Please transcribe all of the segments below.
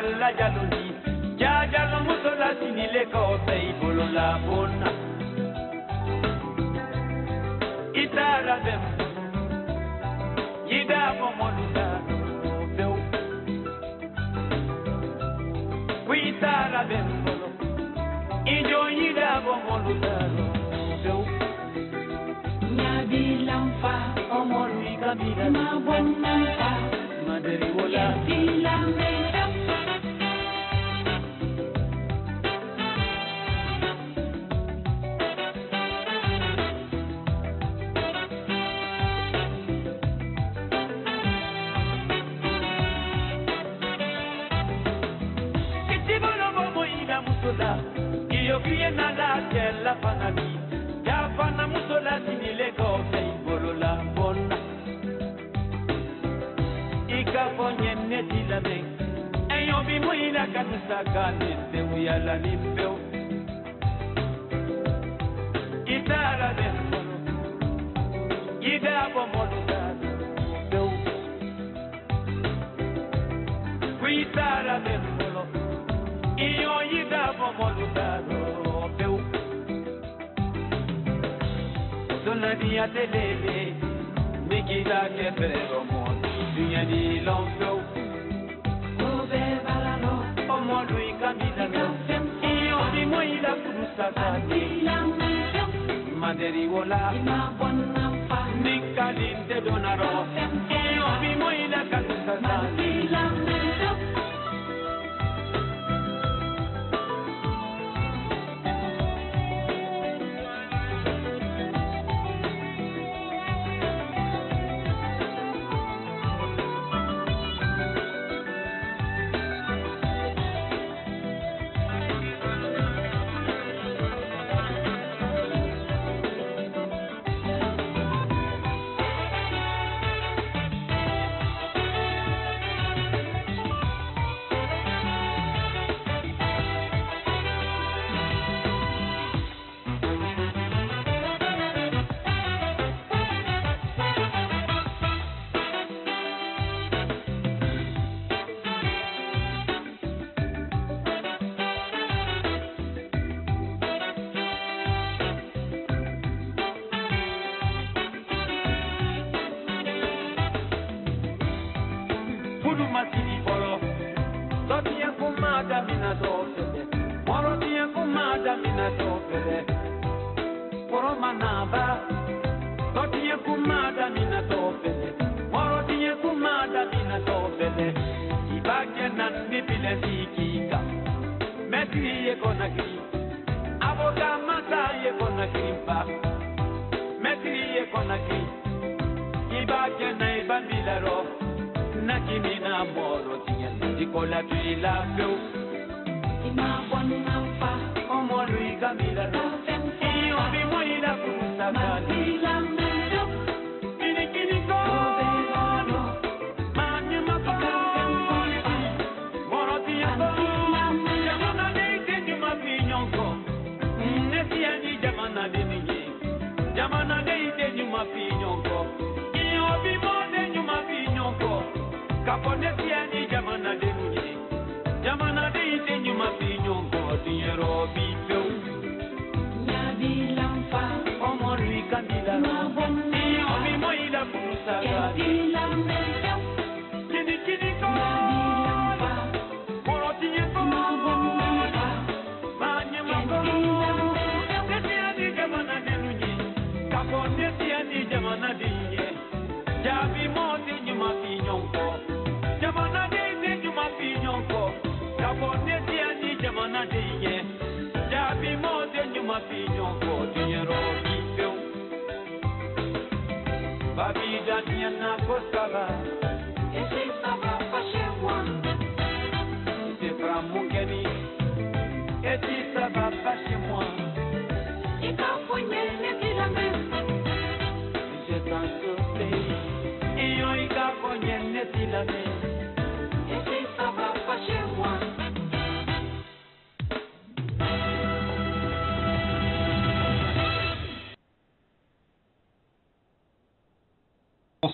la jalousie. Jalo musola sinile ko pei bolo la bona. Itara dem. Yida bomoluda beu. Itara dem bolo. Ijo yida bomoluda beu. Nyabi lamfa omolu ikabila ma bonna fa. Maderi wola dilame. Io viena la tella fanati, ya fana musola sinile kote ibolo la bona. Ika fonye neti la me, eyo bi muila kanisa kaniste uyala limpeo. Itara de solo, ida bomoluda beu. Itara de solo. Io gli davo molto più. Sono di atelele, mi chieda che però mondo, dunia di l'onfio. Dove balano, come lui camminano, io di moi la frusta ma derivo là, mi calinte donarò, io di moi la frusta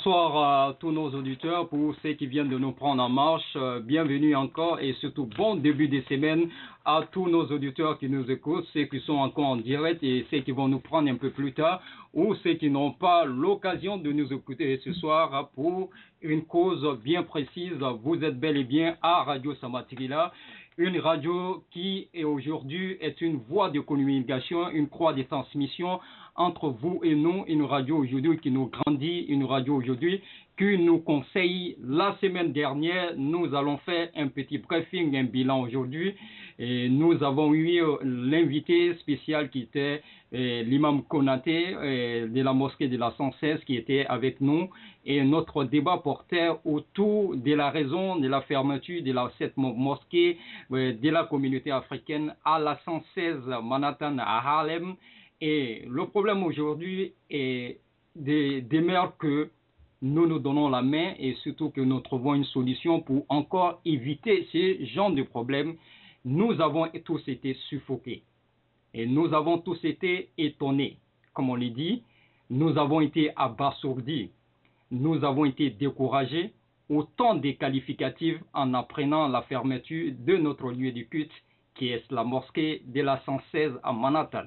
Bonsoir à tous nos auditeurs, pour ceux qui viennent de nous prendre en marche, bienvenue encore et surtout bon début de semaine à tous nos auditeurs qui nous écoutent, ceux qui sont encore en direct et ceux qui vont nous prendre un peu plus tard ou ceux qui n'ont pas l'occasion de nous écouter ce soir pour une cause bien précise. Vous êtes bel et bien à Radio Samatigila, une radio qui est aujourd'hui est une voie de communication, une croix de transmission entre vous et nous, une radio aujourd'hui qui nous grandit, une radio aujourd'hui qui nous conseille. La semaine dernière, nous allons faire un petit briefing, un bilan aujourd'hui. Et nous avons eu l'invité spécial qui était l'imam Konaté de la mosquée de la 116 qui était avec nous. Et notre débat portait autour de la raison de la fermeture de cette mosquée de la communauté africaine à la 116 Manhattan à Harlem. Et le problème aujourd'hui est demeure que nous nous donnons la main et surtout que nous trouvons une solution pour encore éviter ce genre de problème. Nous avons tous été suffoqués et nous avons tous été étonnés. Comme on l'a dit, nous avons été abasourdis, nous avons été découragés, autant des qualificatifs en apprenant la fermeture de notre lieu de culte qui est la mosquée de la 116 à Manhattan.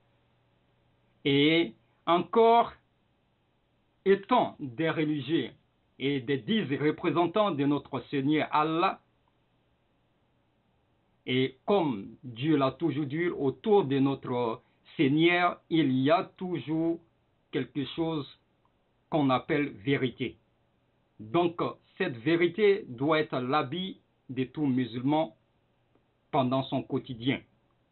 Et encore, étant des religieux et des 10 représentants de notre Seigneur Allah, et comme Dieu l'a toujours dit, autour de notre Seigneur, il y a toujours quelque chose qu'on appelle vérité. Donc, cette vérité doit être l'habit de tout musulman pendant son quotidien.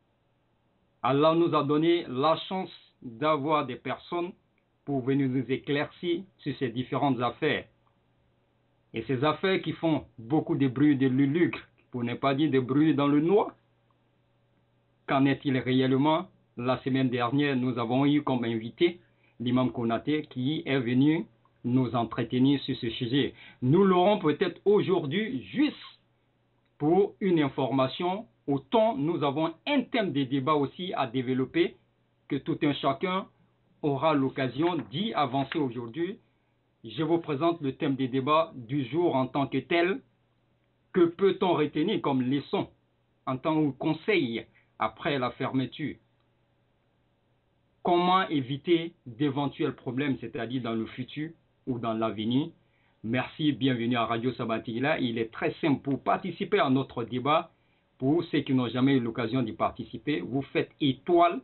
Allah nous a donné la chance d'avoir des personnes pour venir nous éclaircir sur ces différentes affaires. Et ces affaires qui font beaucoup de bruit de lugubre, pour ne pas dire de bruit dans le noir. Qu'en est-il réellement? La semaine dernière, nous avons eu comme invité l'imam Konaté qui est venu nous entretenir sur ce sujet. Nous l'aurons peut-être aujourd'hui juste pour une information. Autant nous avons un thème de débat aussi à développer que tout un chacun aura l'occasion d'y avancer aujourd'hui. Je vous présente le thème des débats du jour en tant que tel. Que peut-on retenir comme leçon en tant que conseil après la fermeture? Comment éviter d'éventuels problèmes, c'est-à-dire dans le futur ou dans l'avenir? Merci, bienvenue à Radio Sabatigila. Il est très simple pour participer à notre débat. Pour ceux qui n'ont jamais eu l'occasion d'y participer, vous faites étoile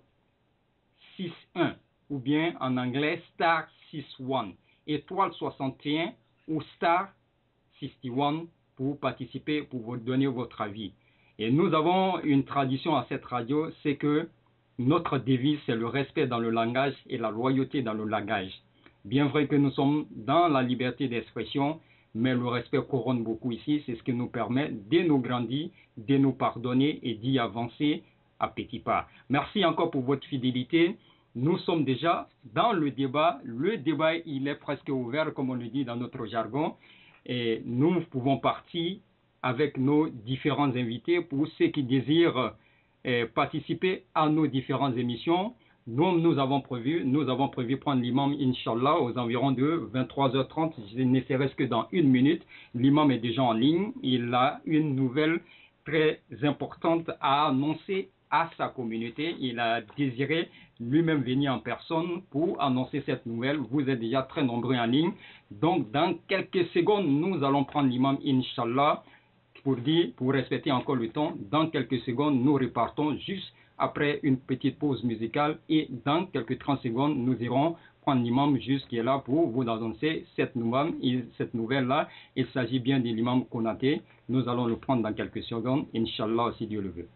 61 ou bien en anglais star 61, étoile 61 ou star 61 pour participer, pour vous donner votre avis. Et nous avons une tradition à cette radio, c'est que notre devise, c'est le respect dans le langage et la loyauté dans le langage. Bien vrai que nous sommes dans la liberté d'expression, mais le respect couronne beaucoup ici, c'est ce qui nous permet de nous grandir, de nous pardonner et d'y avancer à petits pas. Merci encore pour votre fidélité. Nous sommes déjà dans le débat. Le débat, il est presque ouvert, comme on le dit dans notre jargon. Et nous pouvons partir avec nos différents invités pour ceux qui désirent participer à nos différentes émissions. Nous avons prévu prendre l'imam, Inch'Allah, aux environs de 23h30. Je ne serait-ce que dans une minute. L'imam est déjà en ligne. Il a une nouvelle très importante à annoncer à sa communauté. Il a désiré lui-même venir en personne pour annoncer cette nouvelle. Vous êtes déjà très nombreux en ligne. Donc, dans quelques secondes, nous allons prendre l'imam, Inch'Allah, pour respecter encore le temps. Dans quelques secondes, nous repartons juste après une petite pause musicale et dans quelques 30 secondes, nous irons prendre l'imam juste qui est là pour vous annoncer cette nouvelle-là. Il s'agit bien de l'imam Konaté. Nous allons le prendre dans quelques secondes, Inch'Allah, si Dieu le veut.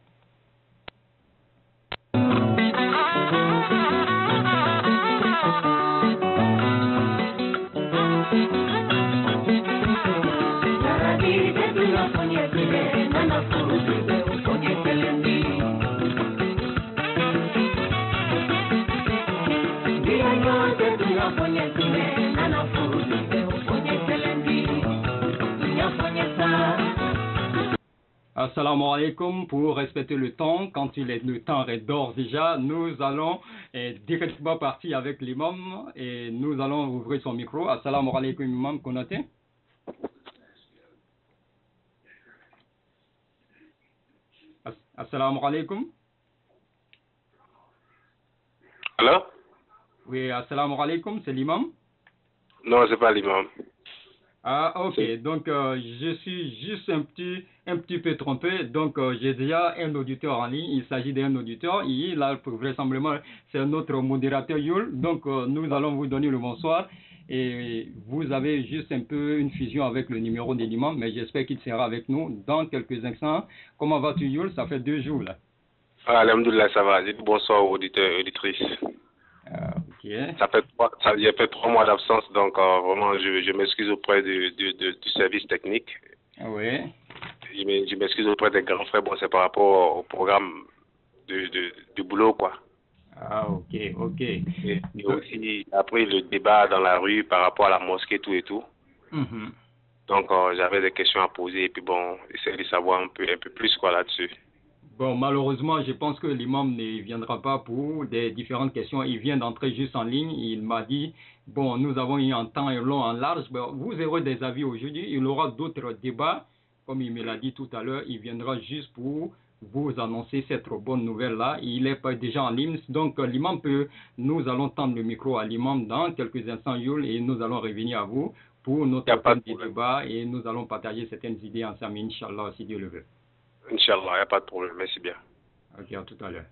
Assalamu alaikum. Pour respecter le temps, quand le temps est d'or déjà, nous allons directement partir avec l'imam et nous allons ouvrir son micro. Assalamu alaikum, imam Konaté. Assalamu alaikum. Allô? Oui, assalamu alaikum, c'est l'imam? Non, c'est pas l'imam. Ah, ok. Donc, je suis juste un petit peu trompé. Donc, j'ai déjà un auditeur en ligne. Il s'agit d'un auditeur. Il a vraisemblablement, c'est notre modérateur Yul. Donc, nous allons vous donner le bonsoir. Et vous avez juste un peu une fusion avec le numéro de l'imam, mais j'espère qu'il sera avec nous dans quelques instants. Comment vas-tu, Yul? Ça fait 2 jours, là. Ah, alhamdoulilah, ça va. Bonsoir aux auditeurs et auditrices. Ok. Ça fait 3 mois d'absence, donc vraiment, je m'excuse auprès du service technique. Oui. Je m'excuse auprès des grands frères. Bon, c'est par rapport au programme du boulot, quoi. Ah, ok. Et aussi, après le débat dans la rue par rapport à la mosquée, tout et tout. Mhm. Donc, j'avais des questions à poser et puis bon, essayer de savoir un peu plus, quoi, là-dessus. Bon, malheureusement, je pense que l'imam ne viendra pas pour des différentes questions. Il vient d'entrer juste en ligne. Il m'a dit, bon, nous avons eu un temps long, en large. Bon, vous aurez des avis aujourd'hui. Il aura d'autres débats. Comme il me l'a dit tout à l'heure, il viendra juste pour vous annoncer cette bonne nouvelle-là. Il est pas déjà en ligne. Donc, l'imam nous allons tendre le micro à l'imam dans quelques instants, Yul, et nous allons revenir à vous pour notre thème de débat et nous allons partager certaines idées ensemble, Inch'Allah, si Dieu le veut. Inch'Allah, il n'y a pas de problème. Merci bien. Ok, à tout à l'heure.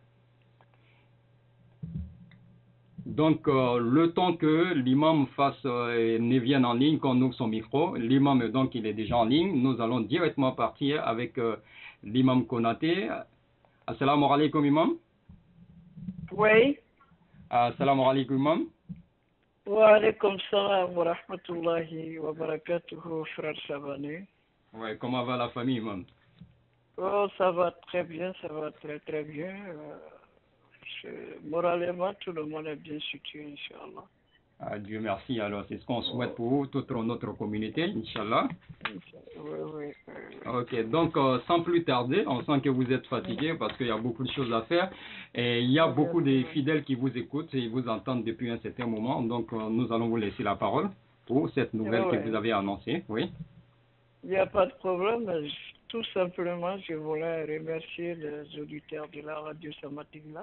Donc, le temps que l'imam ne vienne en ligne, qu'on ouvre son micro, l'imam, donc, il est déjà en ligne. Nous allons directement partir avec l'imam Konaté. Assalamu alaikum, imam. Oui. Assalamu alaikum, imam. Wa alaikum salam wa rahmatullahi wa barakatuhu, frère Savani. Oui, comment va la famille, imam? Oh, ça va très bien, ça va très très bien. Moralement, tout le monde est bien situé, Inch'Allah. Dieu merci, alors c'est ce qu'on souhaite pour toute notre communauté, Inch'Allah. Oui. Ok, donc sans plus tarder, on sent que vous êtes fatigué parce qu'il y a beaucoup de choses à faire et il y a beaucoup de fidèles qui vous écoutent et vous entendent depuis un certain moment, donc nous allons vous laisser la parole pour cette nouvelle que vous avez annoncée, oui. Il n'y a pas de problème, tout simplement je voulais remercier les auditeurs de la radio Samatigla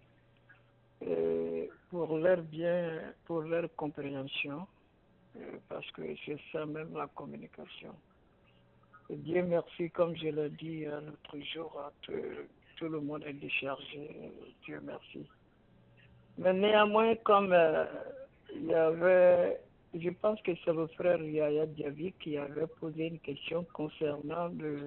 pour leur compréhension, parce que c'est ça même la communication. Et Dieu merci, comme je l'ai dit l'autre jour, tout le monde est déchargé, Dieu merci. Mais néanmoins, comme il y avait, je pense que c'est le frère Yaya Diaby qui avait posé une question concernant le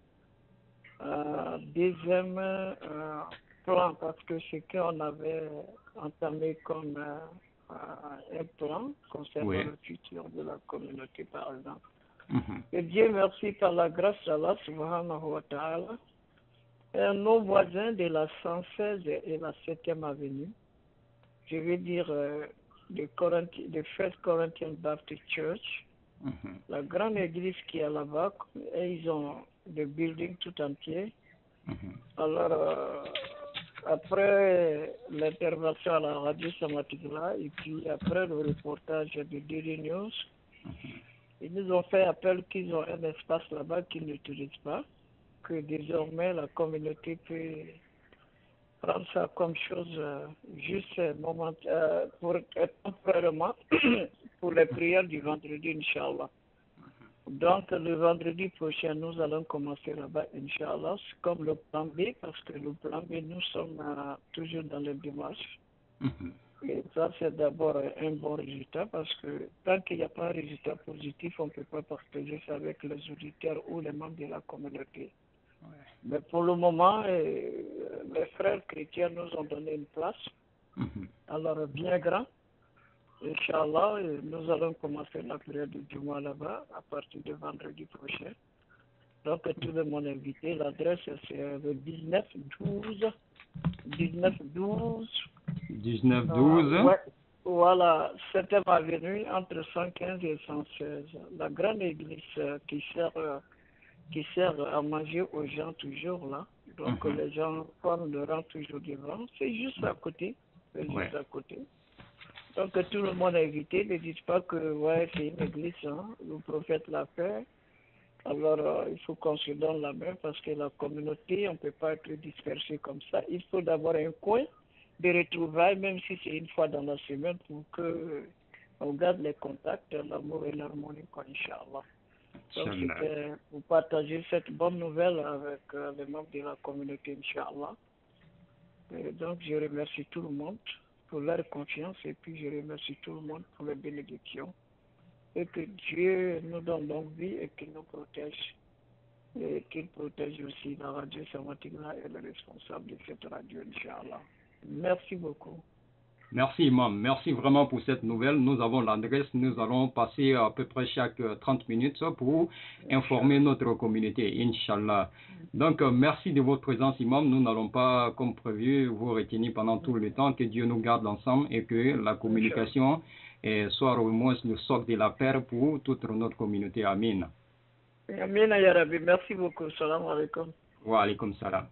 deuxième plan, parce que ce qu'on avait entamé comme un plan concernant le futur de la communauté, par exemple. Et Dieu merci, par la grâce d'Allah subhanahu wa ta'ala, nos voisins de la 116 et la 7e avenue, je veux dire de First Corinthian Baptist Church, la grande église qui est là-bas, et ils ont le building tout entier. Alors, après l'intervention à la radio Samatigla, et puis après le reportage de Daily News, ils nous ont fait appel qu'ils ont un espace là-bas qu'ils n'utilisent pas, que désormais la communauté peut prendre ça comme chose juste pour temporairement pour les prières du vendredi, Inch'Allah. Donc le vendredi prochain, nous allons commencer là-bas, Inch'Allah, comme le plan B, parce que le plan B, nous sommes toujours dans le démarche. Et ça, c'est d'abord un bon résultat, parce que tant qu'il n'y a pas un résultat positif, on ne peut pas partager ça avec les auditeurs ou les membres de la communauté. Mais pour le moment, les frères chrétiens nous ont donné une place, alors bien grand. Inch'Allah, nous allons commencer la prière du mois là-bas à partir de vendredi prochain. Donc tout le monde est invité. L'adresse c'est le 1912. 1912. Ouais, voilà, 7e avenue entre 115 et 116. La grande église qui sert qui sert à manger aux gens toujours là. Donc les gens prennent le rang toujours devant. C'est juste à côté. C'est juste à côté. Donc tout le monde est invité. Ne dites pas que ouais, c'est une église, hein. Le prophète l'a fait. Alors il faut qu'on se donne la main parce que la communauté, on ne peut pas être dispersé comme ça. Il faut d'abord un coin de retrouvailles, même si c'est une fois dans la semaine, pour que on garde les contacts, l'amour et l'harmonie, Inch'Allah. Donc c'était pour partager cette bonne nouvelle avec les membres de la communauté, Inch'Allah. Et donc je remercie tout le monde pour leur confiance et puis je remercie tout le monde pour les bénédictions. Et que Dieu nous donne longue vie et qu'il nous protège. Et qu'il protège aussi la radio Samatigla et le responsable de cette radio, Inch'Allah. Merci beaucoup. Merci Imam, merci vraiment pour cette nouvelle. Nous avons l'adresse, nous allons passer à peu près chaque 30 minutes pour informer notre communauté, Inch'Allah. Donc merci de votre présence Imam, nous n'allons pas comme prévu vous retenir pendant tout le temps, que Dieu nous garde ensemble et que la communication soit au moins le socle de la paix pour toute notre communauté. Amin. Amin ya Rabbi, merci beaucoup, salam alaikum. Wa alaikum salam.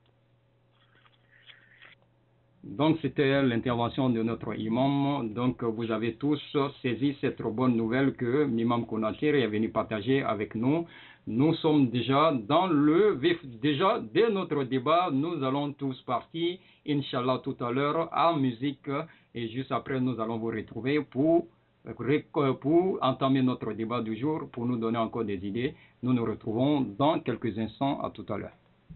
Donc, c'était l'intervention de notre imam. Donc, vous avez tous saisi cette bonne nouvelle que l'imam Konaté est venu partager avec nous. Nous sommes déjà dans le vif, déjà dès notre débat, nous allons tous partir, Inch'Allah, tout à l'heure, en musique. Et juste après, nous allons vous retrouver pour entamer notre débat du jour, pour nous donner encore des idées. Nous nous retrouvons dans quelques instants. À tout à l'heure.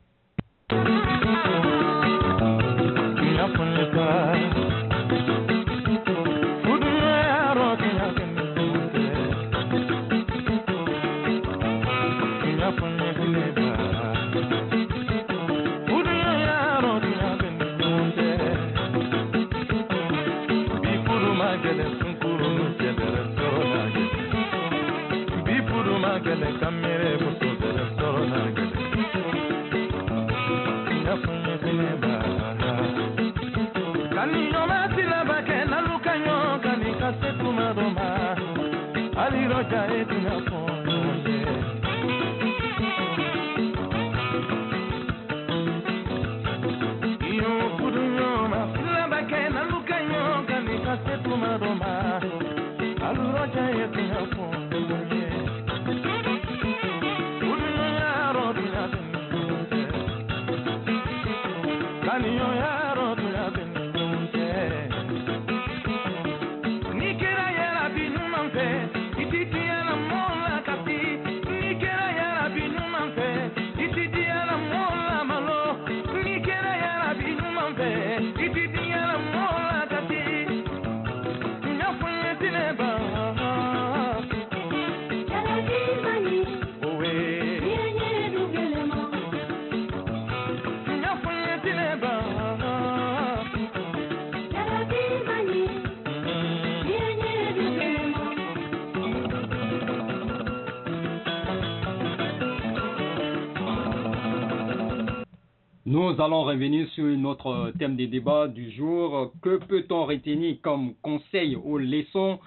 Nous allons revenir sur notre thème de débat du jour. Que peut-on retenir comme conseil ou leçon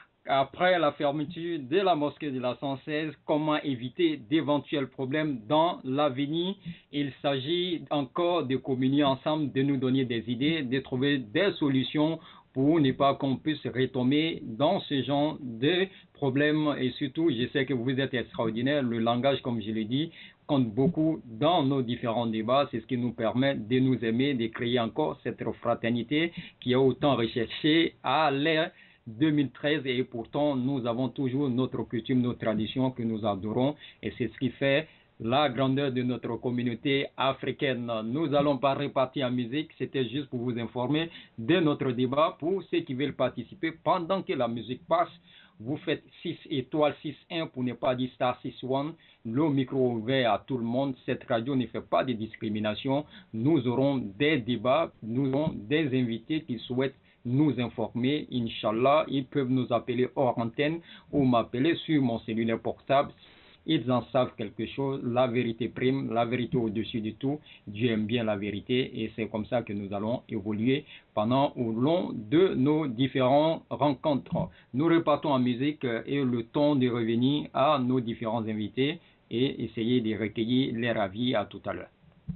après la fermeture de la mosquée de la 116? Comment éviter d'éventuels problèmes dans l'avenir? Il s'agit encore de communier ensemble, de nous donner des idées, de trouver des solutions pour ne pas qu'on puisse retomber dans ce genre de problèmes. Et surtout, je sais que vous êtes extraordinaire. Le langage, comme je l'ai dit, compte beaucoup dans nos différents débats. C'est ce qui nous permet de nous aimer, de créer encore cette fraternité qui est autant recherchée à l'ère 2013 et pourtant nous avons toujours notre coutume, nos traditions que nous adorons et c'est ce qui fait la grandeur de notre communauté africaine. Nous allons pas repartir en musique, c'était juste pour vous informer de notre débat. Pour ceux qui veulent participer pendant que la musique passe, vous faites 6 étoiles 6-1 pour ne pas dire star 6-1. Le micro ouvert à tout le monde. Cette radio ne fait pas de discrimination. Nous aurons des débats, nous aurons des invités qui souhaitent nous informer. Inch'Allah, ils peuvent nous appeler hors antenne ou m'appeler sur mon cellulaire portable. Ils en savent quelque chose. La vérité prime, la vérité au-dessus de tout. Dieu aime bien la vérité et c'est comme ça que nous allons évoluer pendant au long de nos différentes rencontres. Nous repartons en musique et le temps de revenir à nos différents invités. et essayer de recueillir leur avis à tout à l'heure.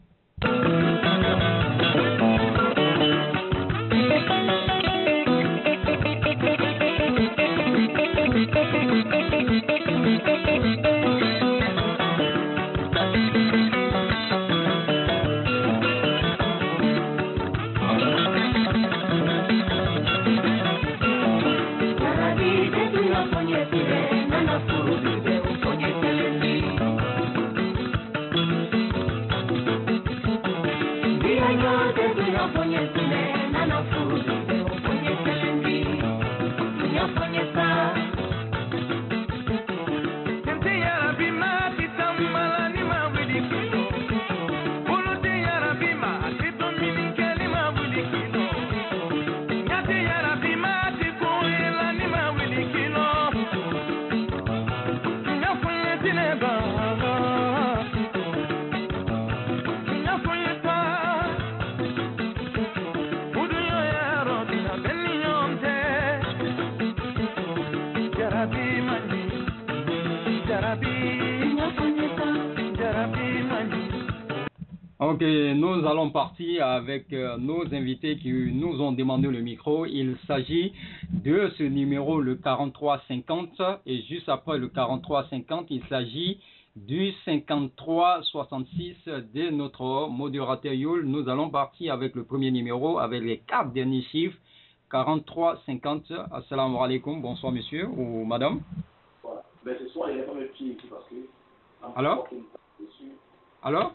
Ok, nous allons partir avec nos invités qui nous ont demandé le micro. Il s'agit de ce numéro, le 4350, et juste après le 4350, il s'agit du 5366 de notre modérateur Youl. Nous allons partir avec le premier numéro, avec les 4 derniers chiffres, 4350. Assalamu alaikum, bonsoir monsieur ou madame. Voilà. Mais ce soir, il n'y a pas mes pieds ici parce que... Alors? Alors?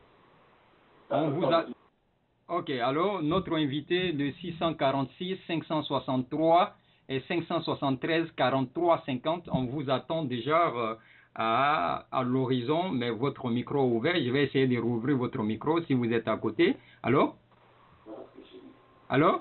On vous a... Ok, alors notre invité de 646, 563 et 573, 43, 50, on vous attend déjà à l'horizon, mais votre micro est ouvert. Je vais essayer de rouvrir votre micro si vous êtes à côté. Allô? Allô?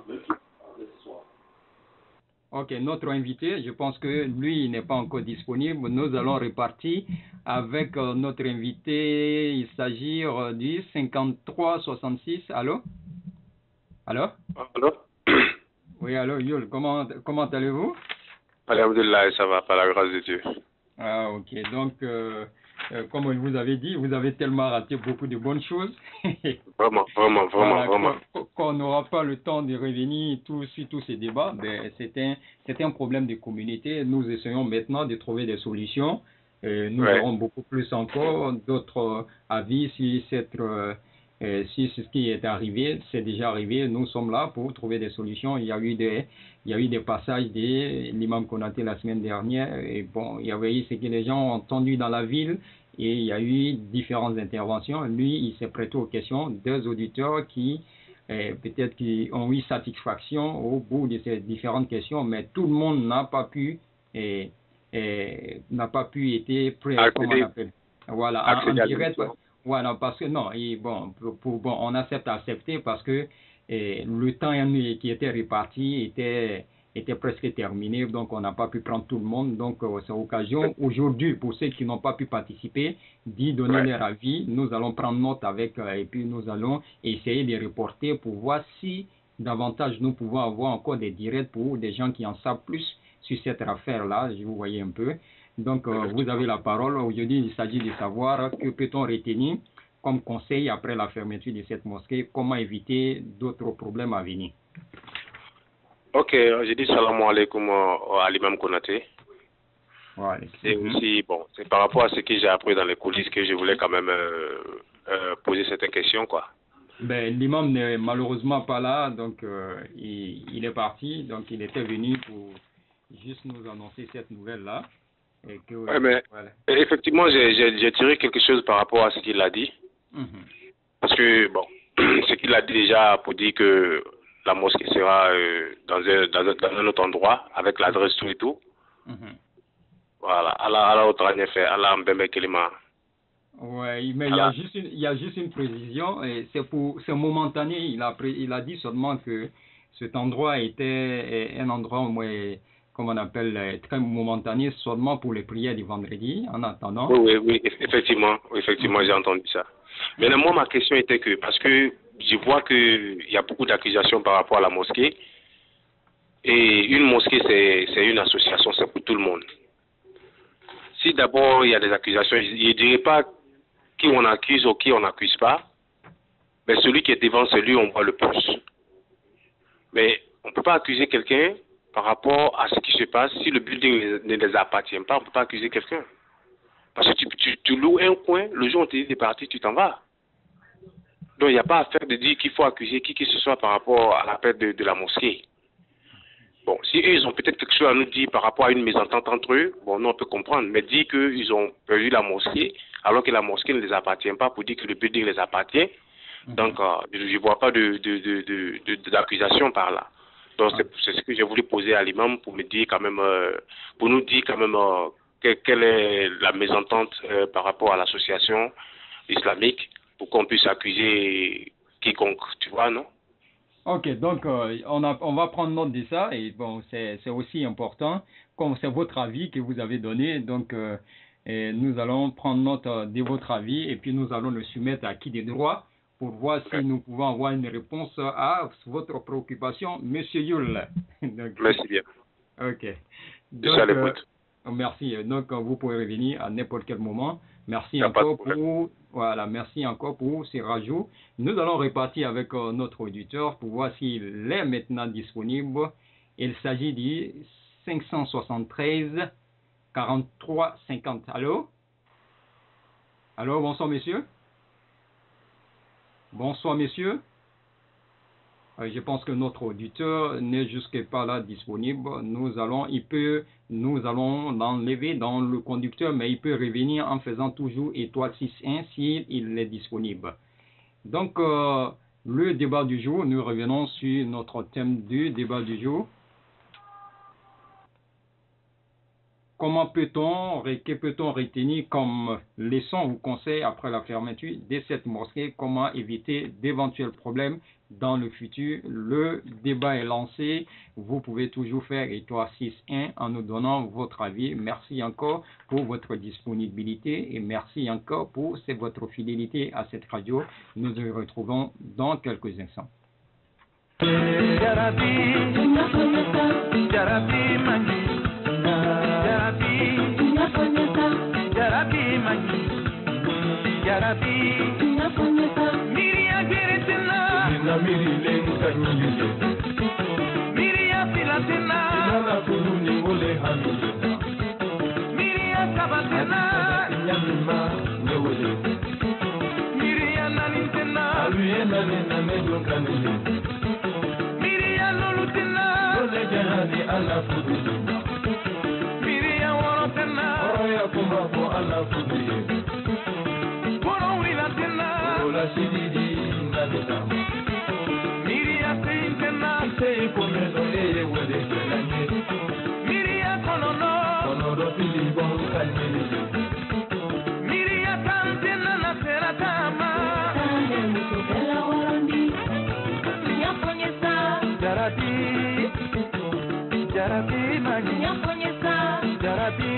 Ok, notre invité, je pense que lui, il n'est pas encore disponible. Nous allons repartir avec notre invité. Il s'agit du 5366. Allô? Allô? Allô? Oui, allô, Yul, comment allez-vous? Alhamdulillah, ça va, par la grâce de Dieu. Ah, ok. Donc, comme je vous avais dit, vous avez tellement raté beaucoup de bonnes choses. Vraiment. Voilà, qu'on n'aura pas le temps de revenir sur tous ces débats. Ben, c'est un problème de communauté. Nous essayons maintenant de trouver des solutions. Nous aurons beaucoup plus encore d'autres avis si ce qui est arrivé, c'est déjà arrivé. Nous sommes là pour trouver des solutions. Il y a eu des passages de l'imam Konaté la semaine dernière. Et bon, il y avait eu ce que les gens ont entendu dans la ville. Et il y a eu différentes interventions. Lui, il s'est prêté aux questions des auditeurs qui, peut-être, qui ont eu satisfaction au bout de ces différentes questions. Mais tout le monde n'a pas pu être prêt, comment on appelle. Voilà, en direct. Voilà, parce que non, on accepte d'accepter parce que le temps qui était réparti était presque terminé, donc on n'a pas pu prendre tout le monde. Donc c'est l'occasion aujourd'hui pour ceux qui n'ont pas pu participer d'y donner leur avis. Nous allons prendre note avec et puis nous allons essayer de reporter pour voir si davantage nous pouvons avoir encore des directs pour des gens qui en savent plus sur cette affaire-là. Je vous voyais un peu. Donc, vous avez la parole. Aujourd'hui, il s'agit de savoir que peut-on retenir comme conseil après la fermeture de cette mosquée, comment éviter d'autres problèmes à venir. Ok, j'ai dit salam alaikum à l'imam Konaté. Et aussi, bon, c'est par rapport à ce que j'ai appris dans les coulisses que je voulais quand même poser certaines questions, quoi. Ben, l'imam n'est malheureusement pas là, donc il est parti, donc il était venu pour juste nous annoncer cette nouvelle-là. Oui, mais effectivement, j'ai tiré quelque chose par rapport à ce qu'il a dit. Parce que, bon, ce qu'il a dit déjà pour dire que la mosquée sera dans un autre endroit, avec l'adresse tout et tout. Voilà, Allah autre fait, Allah mbembe kelima. Oui, mais il y a juste une précision, et c'est momentané. Il a dit seulement que cet endroit était un endroit comme on appelle, très momentané, seulement pour les prières du vendredi, en attendant. Oui, effectivement, j'ai entendu ça. Mais moi, ma question était que, parce que je vois qu'il y a beaucoup d'accusations par rapport à la mosquée, et une mosquée, c'est une association, c'est pour tout le monde. si d'abord il y a des accusations, je ne dirais pas qui on accuse ou qui on n'accuse pas, mais celui qui est devant celui on voit le plus. Mais on ne peut pas accuser quelqu'un par rapport à ce qui se passe. Si le building ne les appartient pas, on ne peut pas accuser quelqu'un. Parce que tu loues un coin, le jour où on te dit de partir, tu t'en vas. Donc il n'y a pas à faire de dire qu'il faut accuser qui que ce soit par rapport à la perte de la mosquée. Bon, si eux, ils ont peut-être quelque chose à nous dire par rapport à une mésentente entre eux, bon, nous, on peut comprendre. Mais dire qu'ils ont perdu la mosquée, alors que la mosquée ne les appartient pas, pour dire que le building les appartient. Donc, je ne vois pas d'accusation par là. Donc, c'est ce que j'ai voulu poser à l'imam pour me dire quand même, pour nous dire quand même quelle est la mésentente par rapport à l'association islamique, pour qu'on puisse accuser quiconque, tu vois, non? Ok, donc on va prendre note de ça, et bon, c'est aussi important, comme c'est votre avis que vous avez donné, donc nous allons prendre note de votre avis, et puis nous allons le soumettre à qui des droits, pour voir si nous pouvons avoir une réponse à votre préoccupation, Monsieur Yul. Donc, merci bien. Ok. Donc, merci. Donc, vous pouvez revenir à n'importe quel moment. Merci encore pour ces rajouts. Nous allons repartir avec notre auditeur pour voir s'il est maintenant disponible. Il s'agit du 573 43 50. Allô? Allô, bonsoir monsieur. Bonsoir messieurs. Je pense que notre auditeur n'est jusque pas là disponible. Nous allons l'enlever dans le conducteur, mais il peut revenir en faisant toujours étoile 61 s'il est disponible. Donc, le débat du jour, nous revenons sur notre thème du débat du jour. Que peut-on retenir comme leçon ou conseil après la fermeture de cette mosquée? Comment éviter d'éventuels problèmes dans le futur? Le débat est lancé. Vous pouvez toujours faire étoile 6.1 en nous donnant votre avis. Merci encore pour votre disponibilité et merci encore pour votre fidélité à cette radio. Nous nous retrouvons dans quelques instants. Miria Geretina, Miria Filatina, Miria Sabatina, Miria Nalitina, Miria Lulutina, Miria Worotina, Miria Sintena, Miria Konono, Miria Kantina Naseratama, Jarabi Mani, Jarabi.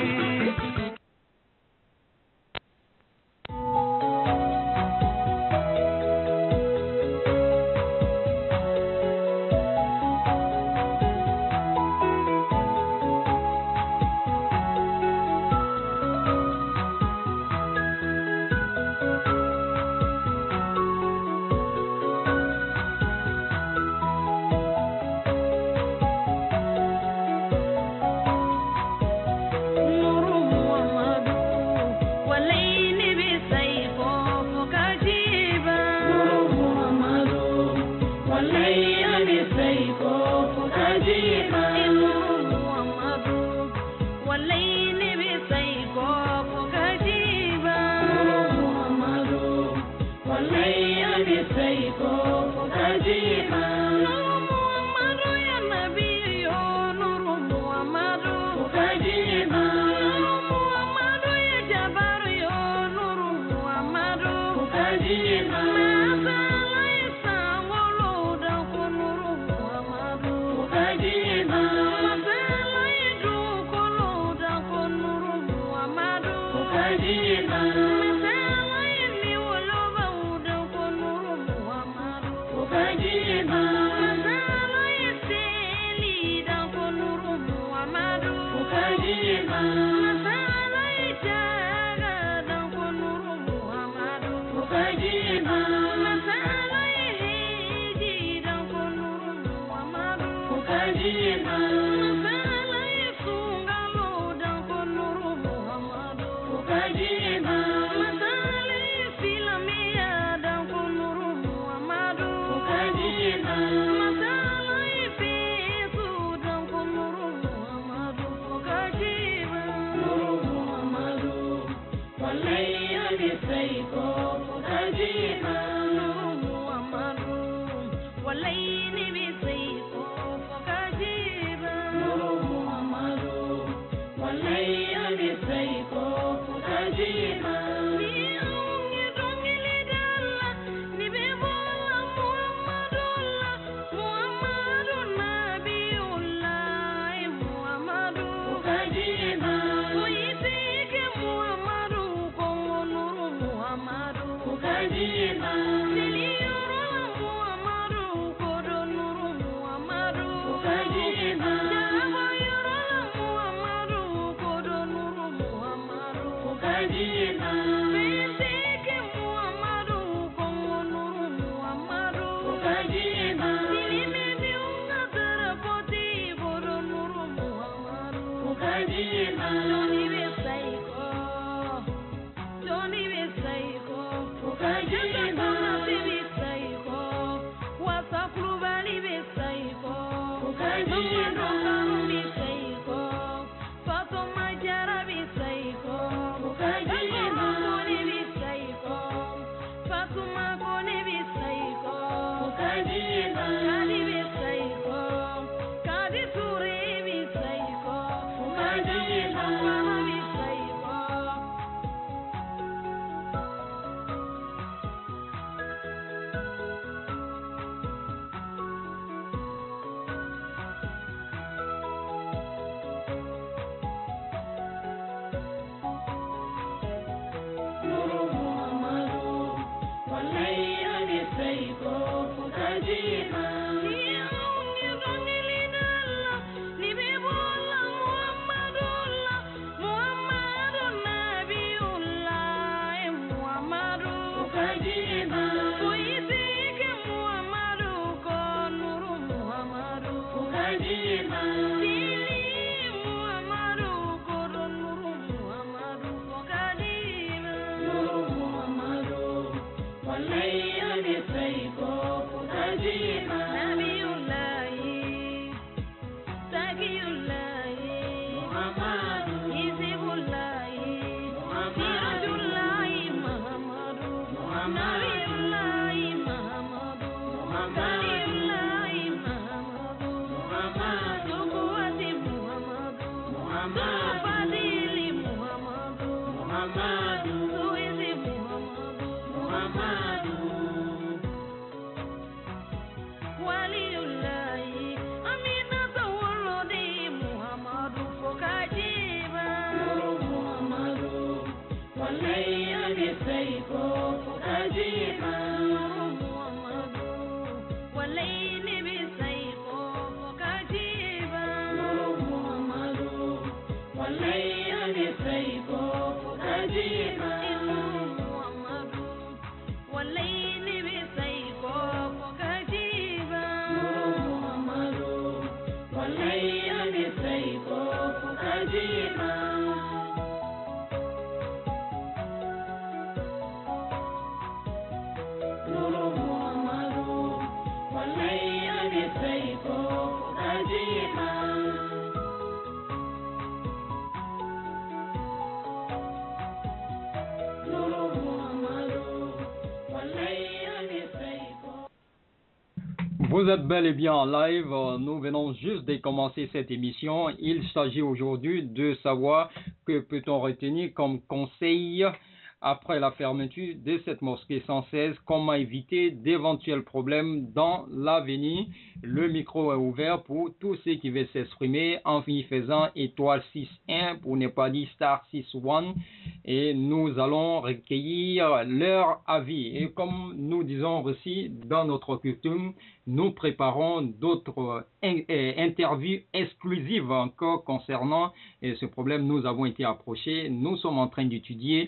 Vous êtes bel et bien en live, nous venons juste de commencer cette émission. Il s'agit aujourd'hui de savoir que peut-on retenir comme conseil après la fermeture de cette mosquée 116, comment éviter d'éventuels problèmes dans l'avenir. Le micro est ouvert pour tous ceux qui veulent s'exprimer en y faisant étoile 6.1 pour ne pas dire star 6.1 et nous allons recueillir leur avis. Et comme nous disons aussi dans notre coutume, nous préparons d'autres interviews exclusives encore concernant ce problème. Nous avons été approchés, nous sommes en train d'étudier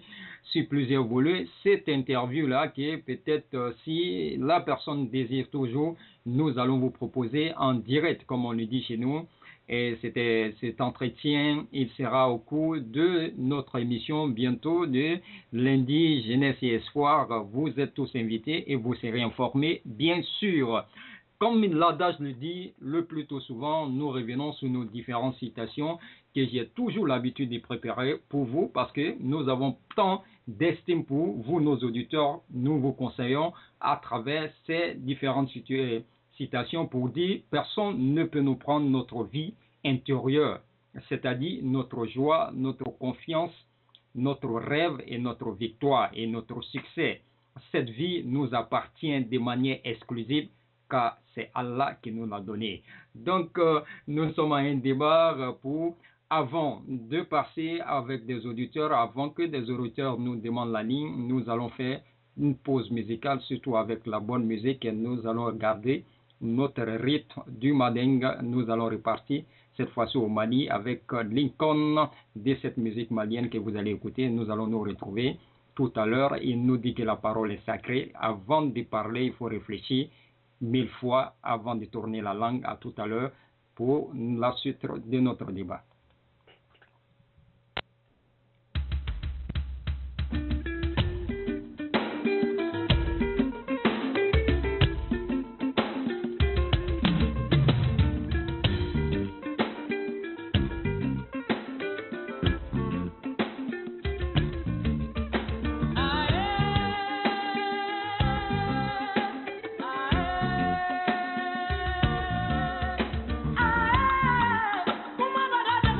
sur plusieurs volets cette interview-là qui est peut-être, si la personne désire toujours, nous allons vous proposer en direct, comme on le dit chez nous. Et cet entretien, il sera au cours de notre émission bientôt de lundi Jeunesse et Espoir. Vous êtes tous invités et vous serez informés, bien sûr. Comme l'adage le dit, le plus tôt souvent, nous revenons sur nos différentes citations que j'ai toujours l'habitude de préparer pour vous parce que nous avons tant d'estime pour vous, nos auditeurs. Nous vous conseillons à travers ces différentes citations pour dire « Personne ne peut nous prendre notre vie intérieure », c'est-à-dire notre joie, notre confiance, notre rêve et notre victoire et notre succès. Cette vie nous appartient de manière exclusive car c'est Allah qui nous l'a donné. Donc, nous sommes à un débat pour, avant de passer avec des auditeurs, avant que des auditeurs nous demandent la ligne, nous allons faire une pause musicale, surtout avec la bonne musique, et nous allons regarder notre rythme du Manding. Nous allons repartir cette fois-ci au Mali avec Lincoln de cette musique malienne que vous allez écouter. Nous allons nous retrouver tout à l'heure. Il nous dit que la parole est sacrée. Avant de parler, il faut réfléchir 1000 fois avant de tourner la langue. À tout à l'heure pour la suite de notre débat. Mama,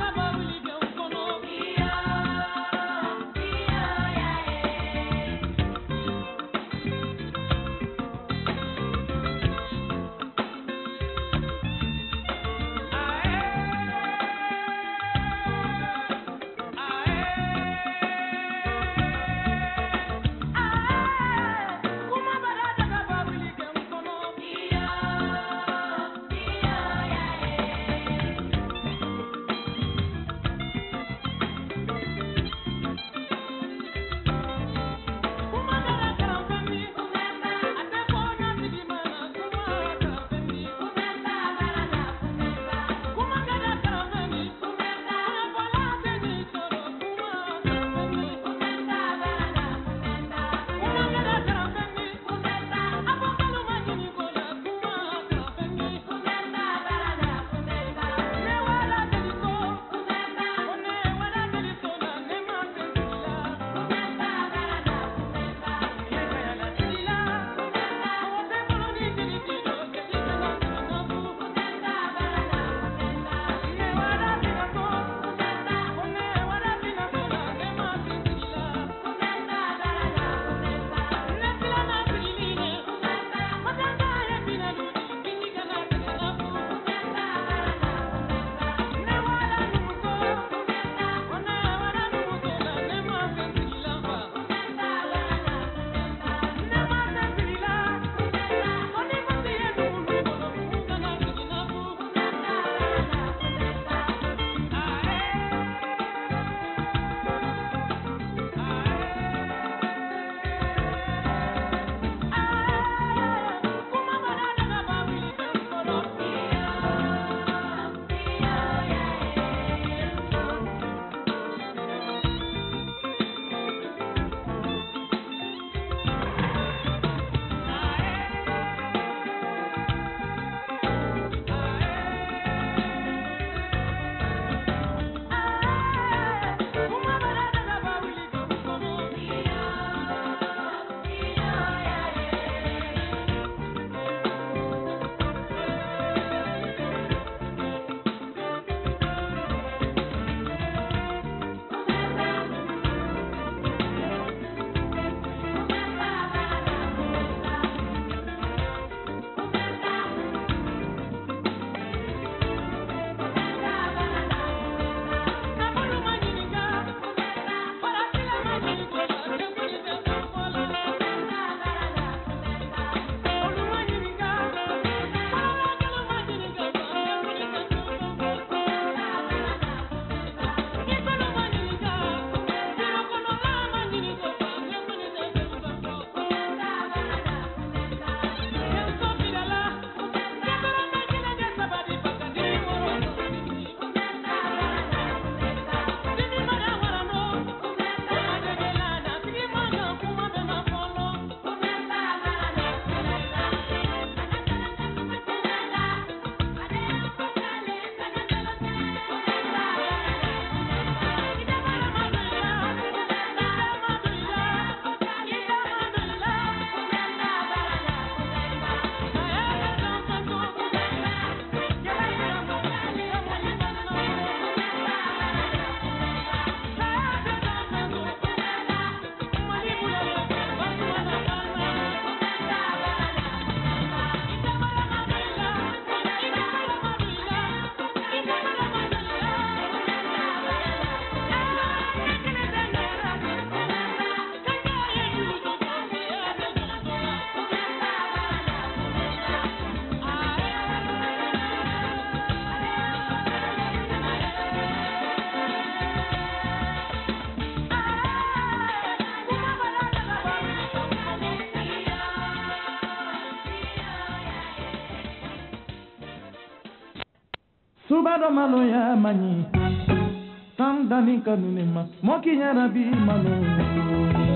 Subado maloya mani Sandani kanunema Moki nyarabi maloya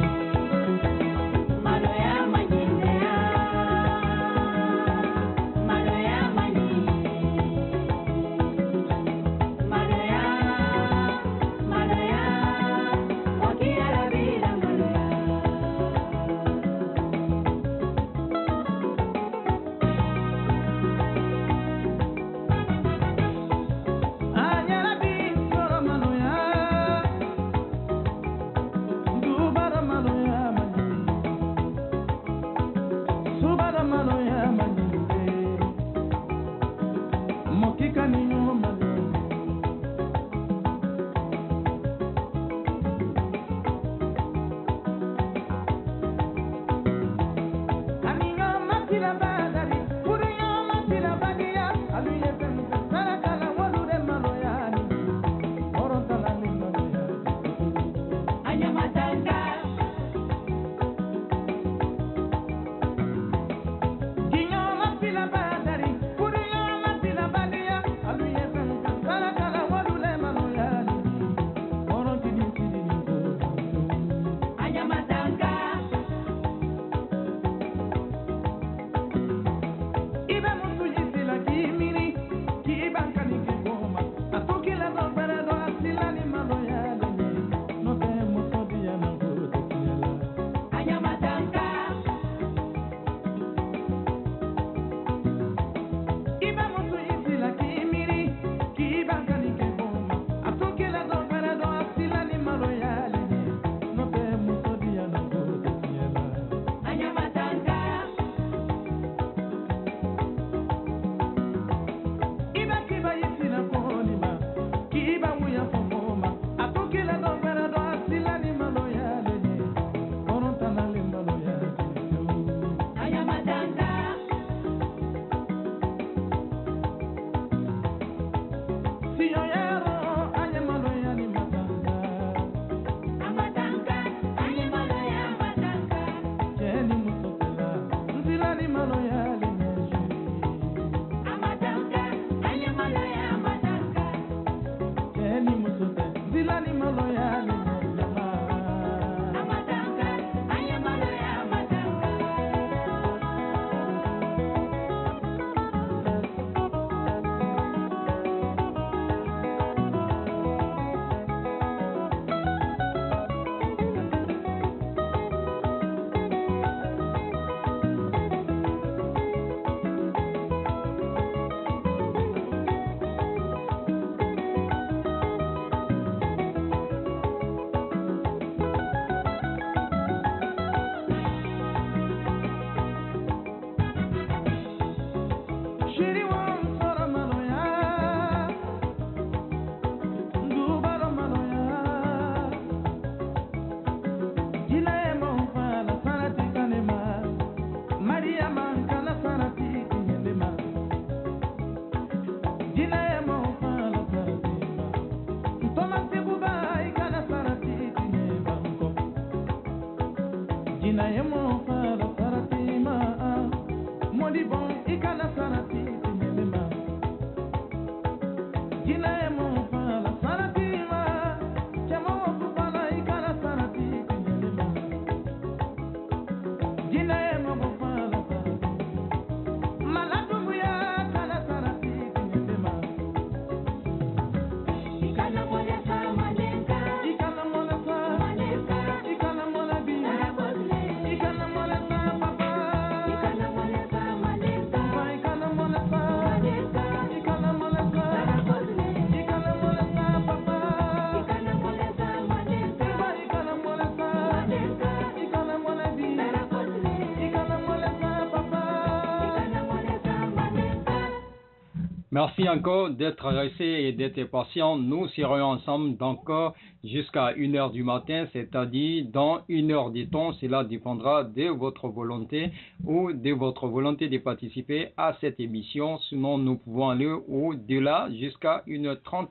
Merci encore d'être resté et d'être patient. Nous serons ensemble donc jusqu'à 1h du matin, c'est-à-dire dans 1 heure de temps. Cela dépendra de votre volonté ou de votre volonté de participer à cette émission. Sinon, nous pouvons aller au-delà jusqu'à 1h30.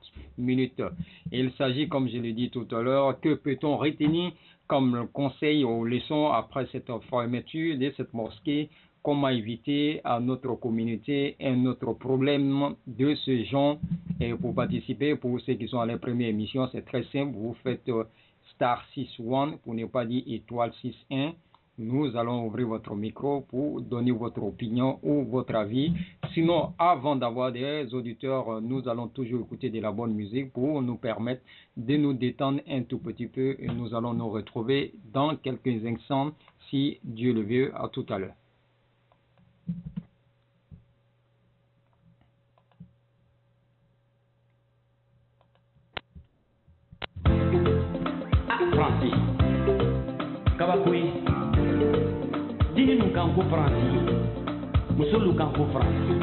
Il s'agit, comme je l'ai dit tout à l'heure, que peut-on retenir comme conseil ou leçon après cette fermeture de cette mosquée comment éviter à notre communauté un autre problème de ce genre. Et pour participer, pour ceux qui sont à la première émission, c'est très simple. Vous faites star 61 pour ne pas dire étoile 61. Nous allons ouvrir votre micro pour donner votre opinion ou votre avis. Sinon, avant d'avoir des auditeurs, nous allons toujours écouter de la bonne musique pour nous permettre de nous détendre un tout petit peu. Et nous allons nous retrouver dans quelques instants, si Dieu le veut. À tout à l'heure. Francis, Kabakoué, dis-nous quand vous Francis, nous quand vous Francis.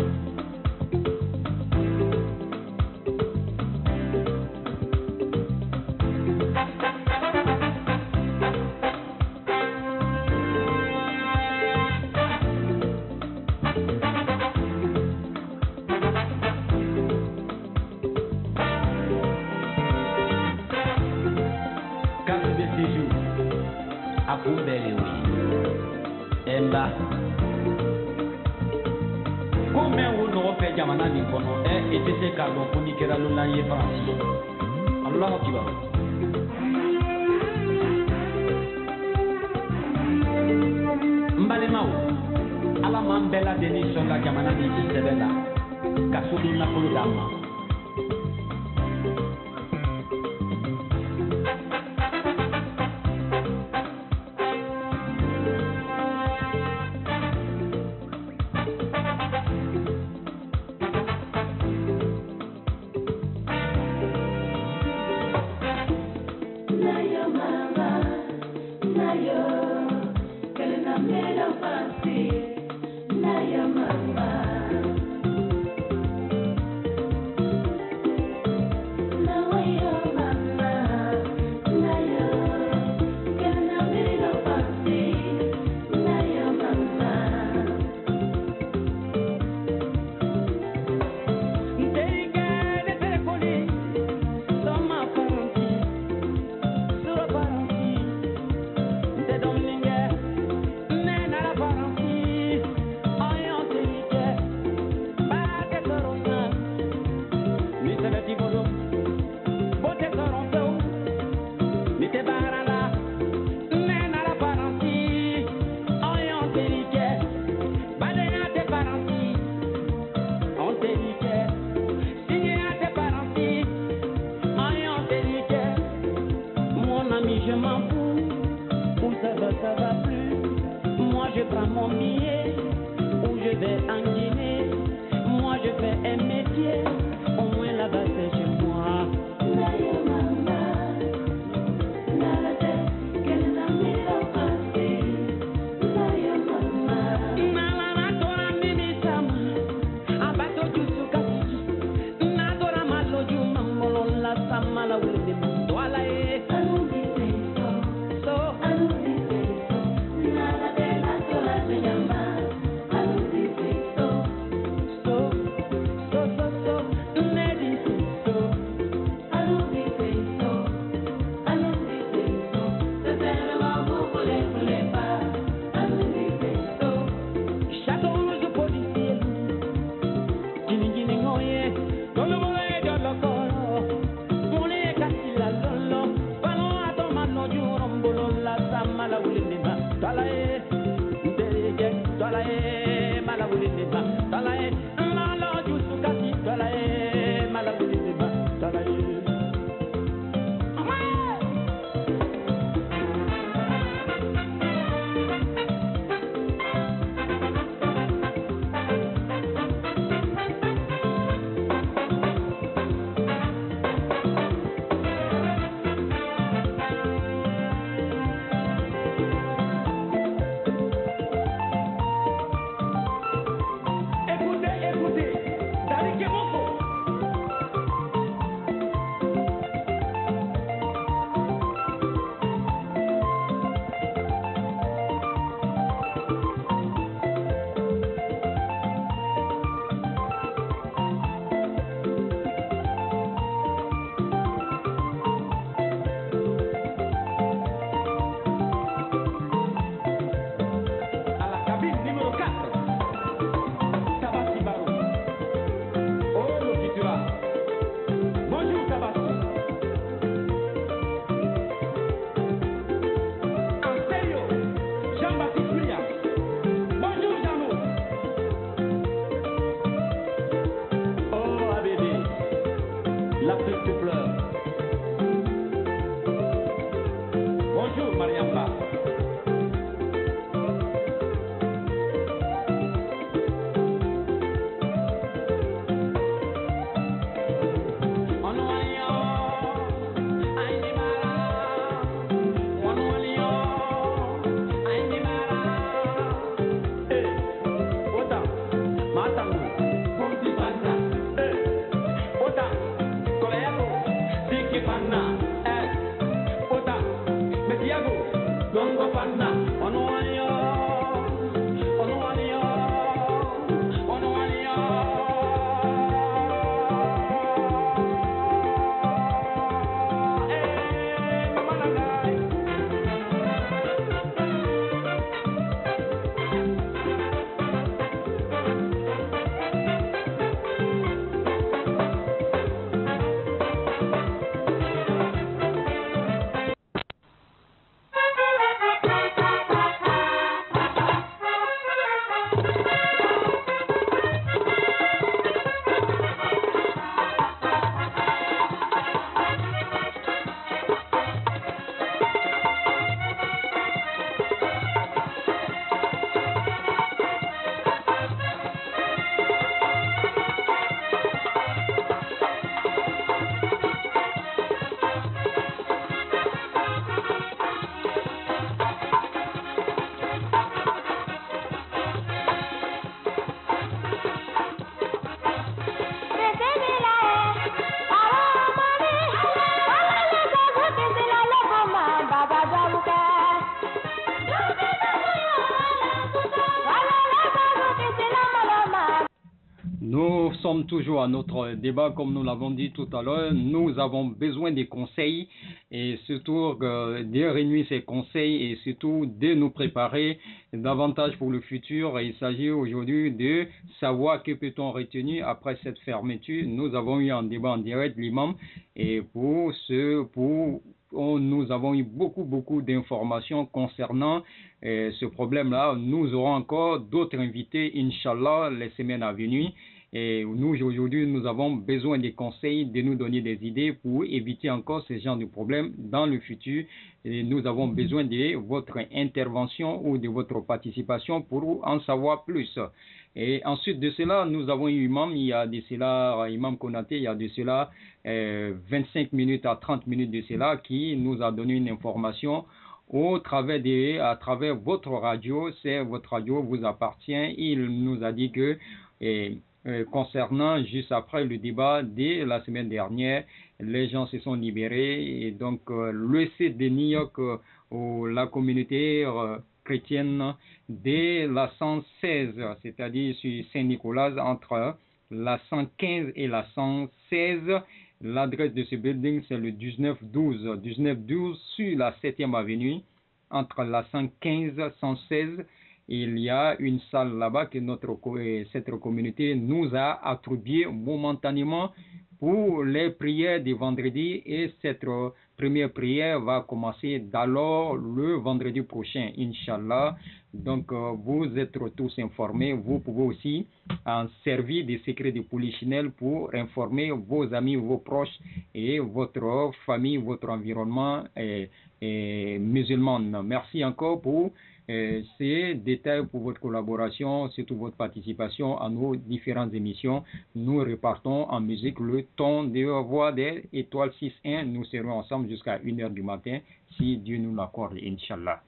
Dongo Panda, Onoania, Onoania, Onoania. Nous sommes toujours à notre débat, comme nous l'avons dit tout à l'heure. Nous avons besoin des conseils et surtout de réunir ces conseils et surtout de nous préparer davantage pour le futur. Il s'agit aujourd'hui de savoir que peut-on retenir après cette fermeture. Nous avons eu un débat en direct, l'imam, et nous avons eu beaucoup d'informations concernant ce problème-là. Nous aurons encore d'autres invités, Inch'Allah, les semaines à venir. Et nous, aujourd'hui, nous avons besoin des conseils, de nous donner des idées pour éviter encore ce genre de problème dans le futur. Et nous avons besoin de votre intervention ou de votre participation pour en savoir plus. Et ensuite de cela, nous avons eu Imam, Imam Konaté, il y a de cela 25 minutes à 30 minutes de cela, qui nous a donné une information à travers votre radio. C'est votre radio vous appartient. Il nous a dit que concernant juste après le débat de la semaine dernière, les gens se sont libérés et donc le site de New York ou la communauté chrétienne de la 116, c'est-à-dire sur Saint-Nicolas, entre la 115 et la 116. L'adresse de ce building, c'est le 1912 sur la 7e avenue, entre la 115 et 116. Il y a une salle là-bas que cette communauté nous a attribuée momentanément pour les prières de vendredi, et cette première prière va commencer d'alors le vendredi prochain, Inch'Allah. Donc vous êtes tous informés. Vous pouvez aussi en servir des secrets de polichinelle pour informer vos amis, vos proches et votre famille, votre environnement musulman. Merci encore pour ces détails, pour votre collaboration, surtout votre participation à nos différentes émissions. Nous repartons en musique le ton de voix des étoiles 6.1. Nous serons ensemble jusqu'à 1h du matin, si Dieu nous l'accorde, Inch'Allah.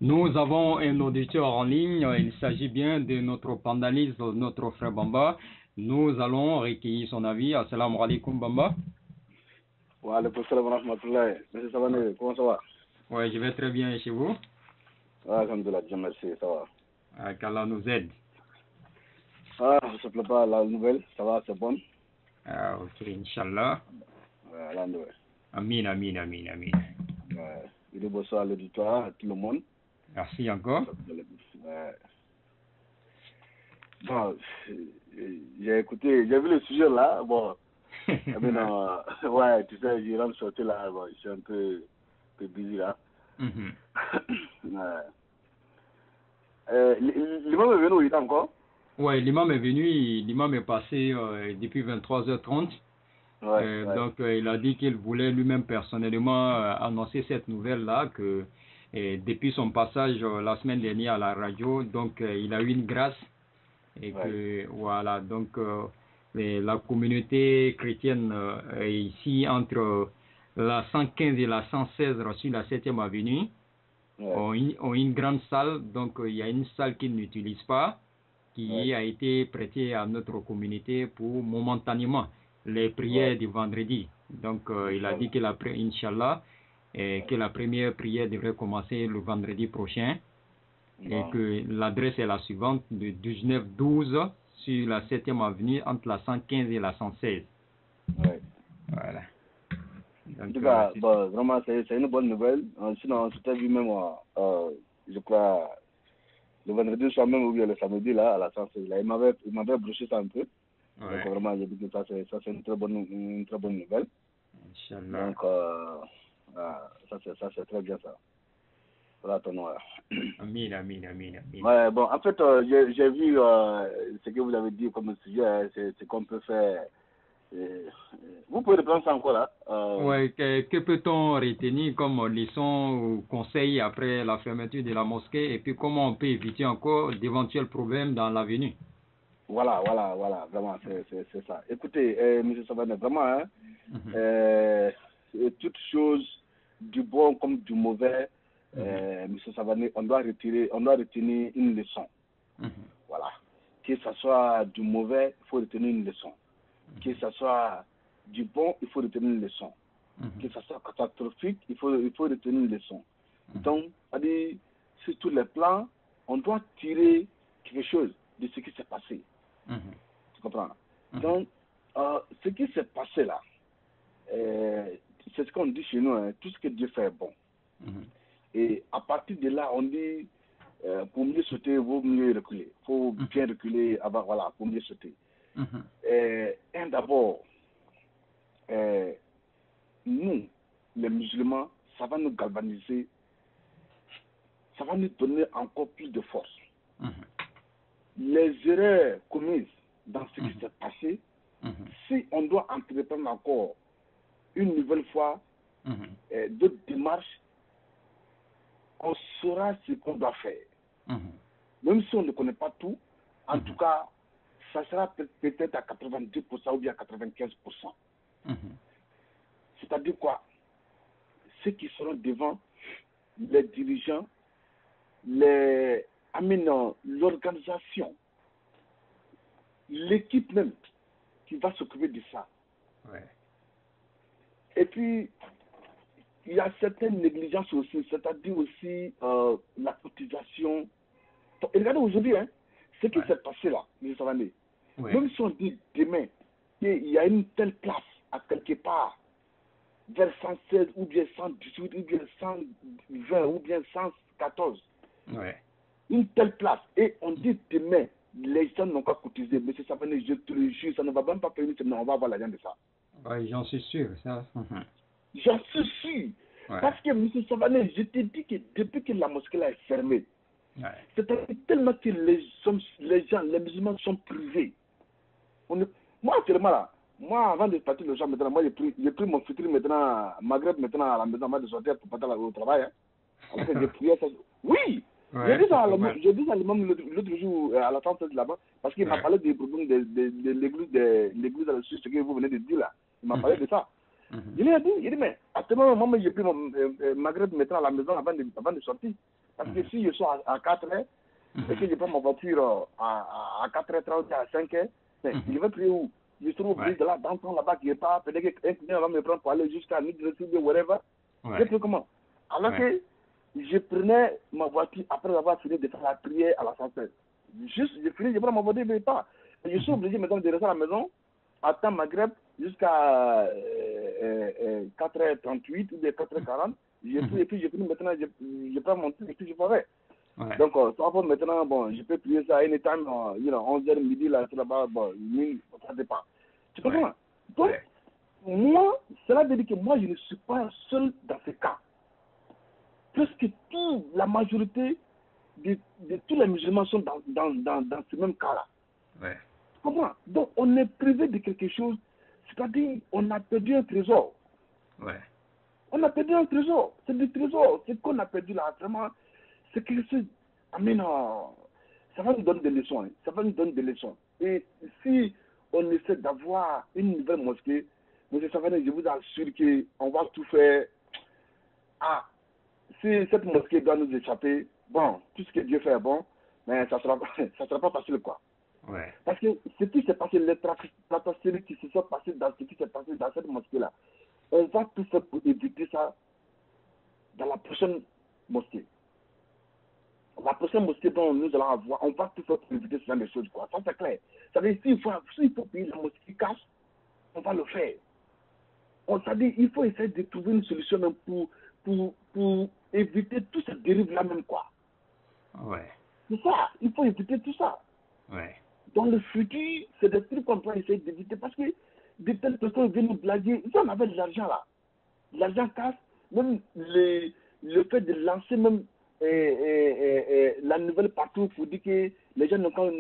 Nous avons un auditeur en ligne. Il s'agit bien de notre pandaliste, notre frère Bamba. Nous allons recueillir son avis. Assalamu alaikum Bamba. Wa alaikum salam wa rahmatullahi. Monsieur Savané, comment ça va? Oui, je vais très bien et chez vous? Alhamdulillah, Dieu merci, ça va. Qu'Allah nous aide. Ah, je ne sais pas la nouvelle, ça va, c'est bon. Ah, ok, Inch'Allah. Alhamdulillah. Amin, amin, amin, amin. Il est bonsoir à l'auditoire, à tout le monde. Merci encore. Bon, j'ai écouté, j'ai vu le sujet là, bon. Non, ouais, tu sais, j'ai rentre sortir là, bon, je suis un peu busy là. L'imam est venu où il est encore? Oui, l'imam est venu, l'imam est passé depuis 23h30. Donc, il a dit qu'il voulait lui-même personnellement annoncer cette nouvelle-là, que depuis son passage la semaine dernière à la radio, donc il a eu une grâce. Et que, voilà, donc la communauté chrétienne ici, entre la 115 et la 116 sur la 7e avenue, ont une grande salle. Donc, il y a une salle qu'ils n'utilisent pas, qui a été prêtée à notre communauté pour momentanément les prières du vendredi. Donc, il a dit que Inch'Allah, que la première prière devrait commencer le vendredi prochain et que l'adresse est la suivante, de 1912 sur la 7e avenue entre la 115 et la 116. Voilà. Donc, en tout cas, vraiment, c'est une bonne nouvelle. Sinon, on s'était vu même, je crois, le vendredi soir même ou bien le samedi là, à la 116. Là, il m'avait broché ça un peu. Donc vraiment, j'ai dit que ça c'est une très bonne nouvelle. Inch'Allah. Donc ça c'est très bien ça. Voilà ton nom. Amin, amin, amin, amin. Ouais, bon, en fait, j'ai vu ce que vous avez dit comme sujet, c'est qu'on peut faire. Vous pouvez reprendre ça encore là. Ouais, que peut-on retenir comme leçon ou conseil après la fermeture de la mosquée, et puis comment on peut éviter encore d'éventuels problèmes dans l'avenir? Voilà, vraiment, c'est ça. Écoutez, M. Savané, vraiment, toute chose, du bon comme du mauvais, M. Savané, on doit retenir une leçon. Voilà. Que ce soit du mauvais, il faut retenir une leçon. Que ce soit du bon, il faut retenir une leçon. Que ce soit catastrophique, il faut retenir une leçon. Donc, sur tous les plans, on doit tirer quelque chose de ce qui s'est passé. Tu comprends? Donc, ce qui s'est passé là, c'est ce qu'on dit chez nous, hein, tout ce que Dieu fait est bon. Et à partir de là, on dit, pour mieux sauter, il vaut mieux reculer. Il faut bien reculer avant, voilà, pour mieux sauter. D'abord, nous, les musulmans, ça va nous galvaniser, ça va nous donner encore plus de force. Les erreurs commises dans ce qui s'est passé, si on doit entreprendre encore une nouvelle fois d'autres démarches, on saura ce qu'on doit faire. Même si on ne connaît pas tout, en tout cas, ça sera peut-être à 90% ou bien à 95%. C'est-à-dire quoi? Ceux qui seront devant les dirigeants, l'organisation, l'équipe même qui va s'occuper de ça. Et puis, il y a certaines négligences aussi, c'est-à-dire aussi la cotisation. Et regardez aujourd'hui, ce qui s'est passé là, M. Savané. Même si on dit demain qu'il y a une telle place à quelque part, vers 116 ou bien 118 ou bien 120 ou bien 114, une telle place, et on dit demain, les gens n'ont pas cotisé, M. Savané, je te le jure, ça ne va même pas payer une semaine, on va avoir l'argent de ça. J'en suis sûr, ça. J'en suis sûr. Parce que, M. Savané, je te dis que depuis que la mosquée là est fermée, c'est tellement que les gens, les musulmans sont privés. Moi, actuellement là, avant de partir le jour, maintenant, moi j'ai pris mon futur maintenant, Maghreb maintenant à la maison, avant de sortir pour partir au travail. Alors que j'ai prié ça. Oui! J'ai dit ça à l'imam l'autre jour à la tente là-bas, parce qu'il m'a parlé des problèmes de l'église à la suite, ce que vous venez de dire là. Il m'a parlé de ça. Il a dit, mais actuellement, moi j'ai pris mon Maghreb maintenant à la maison avant de sortir. Parce que si je sors à 4h, et que je prends ma voiture à 4h30, à 5h, je vais prier où? Je trouve obligé de d'entendre là-bas qui n'est pas, peut-être qu'un client va me prendre pour aller jusqu'à midi, ou whatever. Je sais comment. Alors que je prenais ma voiture après avoir fini de faire la prière à la santé. Juste, je finis, je prends ma voiture, je ne vais pas. Et je suis obligé maintenant de rester à la maison, attendre Maghreb jusqu'à 4h38 ou 4h40. Je prie et puis je finis maintenant, je prends mon truc et puis je ferai. Donc, ça va maintenant, bon, je peux prier ça anytime, 11h midi, là, là-bas, bon, ça dépend. Tu comprends? Donc, moi, cela veut dire que moi, je ne suis pas seul dans ce cas. Presque toute la majorité de tous les musulmans sont dans ce même cas-là. Tu comprends? Donc, on est privé de quelque chose, c'est-à-dire, on a perdu un trésor. On a perdu un trésor. C'est du trésor. C'est qu'on a perdu là, vraiment. C'est quelque chose. Ça va nous donner des leçons. Hein. Ça va nous donner des leçons. Et si on essaie d'avoir une nouvelle mosquée, M. Savané, je vous assure qu'on va tout faire. Si cette mosquée doit nous échapper, bon, tout ce que Dieu fait est bon, mais ça sera pas facile, quoi. Parce que ce qui s'est passé, les tracasseries qui se sont passées dans ce qui s'est passé dans cette mosquée-là, on va tout faire pour éviter ça dans la prochaine mosquée. La prochaine mosquée dont nous allons avoir, on va tout faire pour éviter ce genre de choses, quoi. Ça, c'est clair. Ça veut dire, s'il faut payer la mosquée cash, on va le faire. Ça veut dire, il faut essayer de trouver une solution même pour éviter toutes ces dérives-là même, quoi. C'est ça, il faut éviter tout ça. Dans le futur, c'est des trucs qu'on doit essayer d'éviter parce que de telles personnes viennent nous blaguer. Si on avait de l'argent là, de l'argent cash, même le fait de lancer même la nouvelle partout pour dire que les gens n'ont qu'à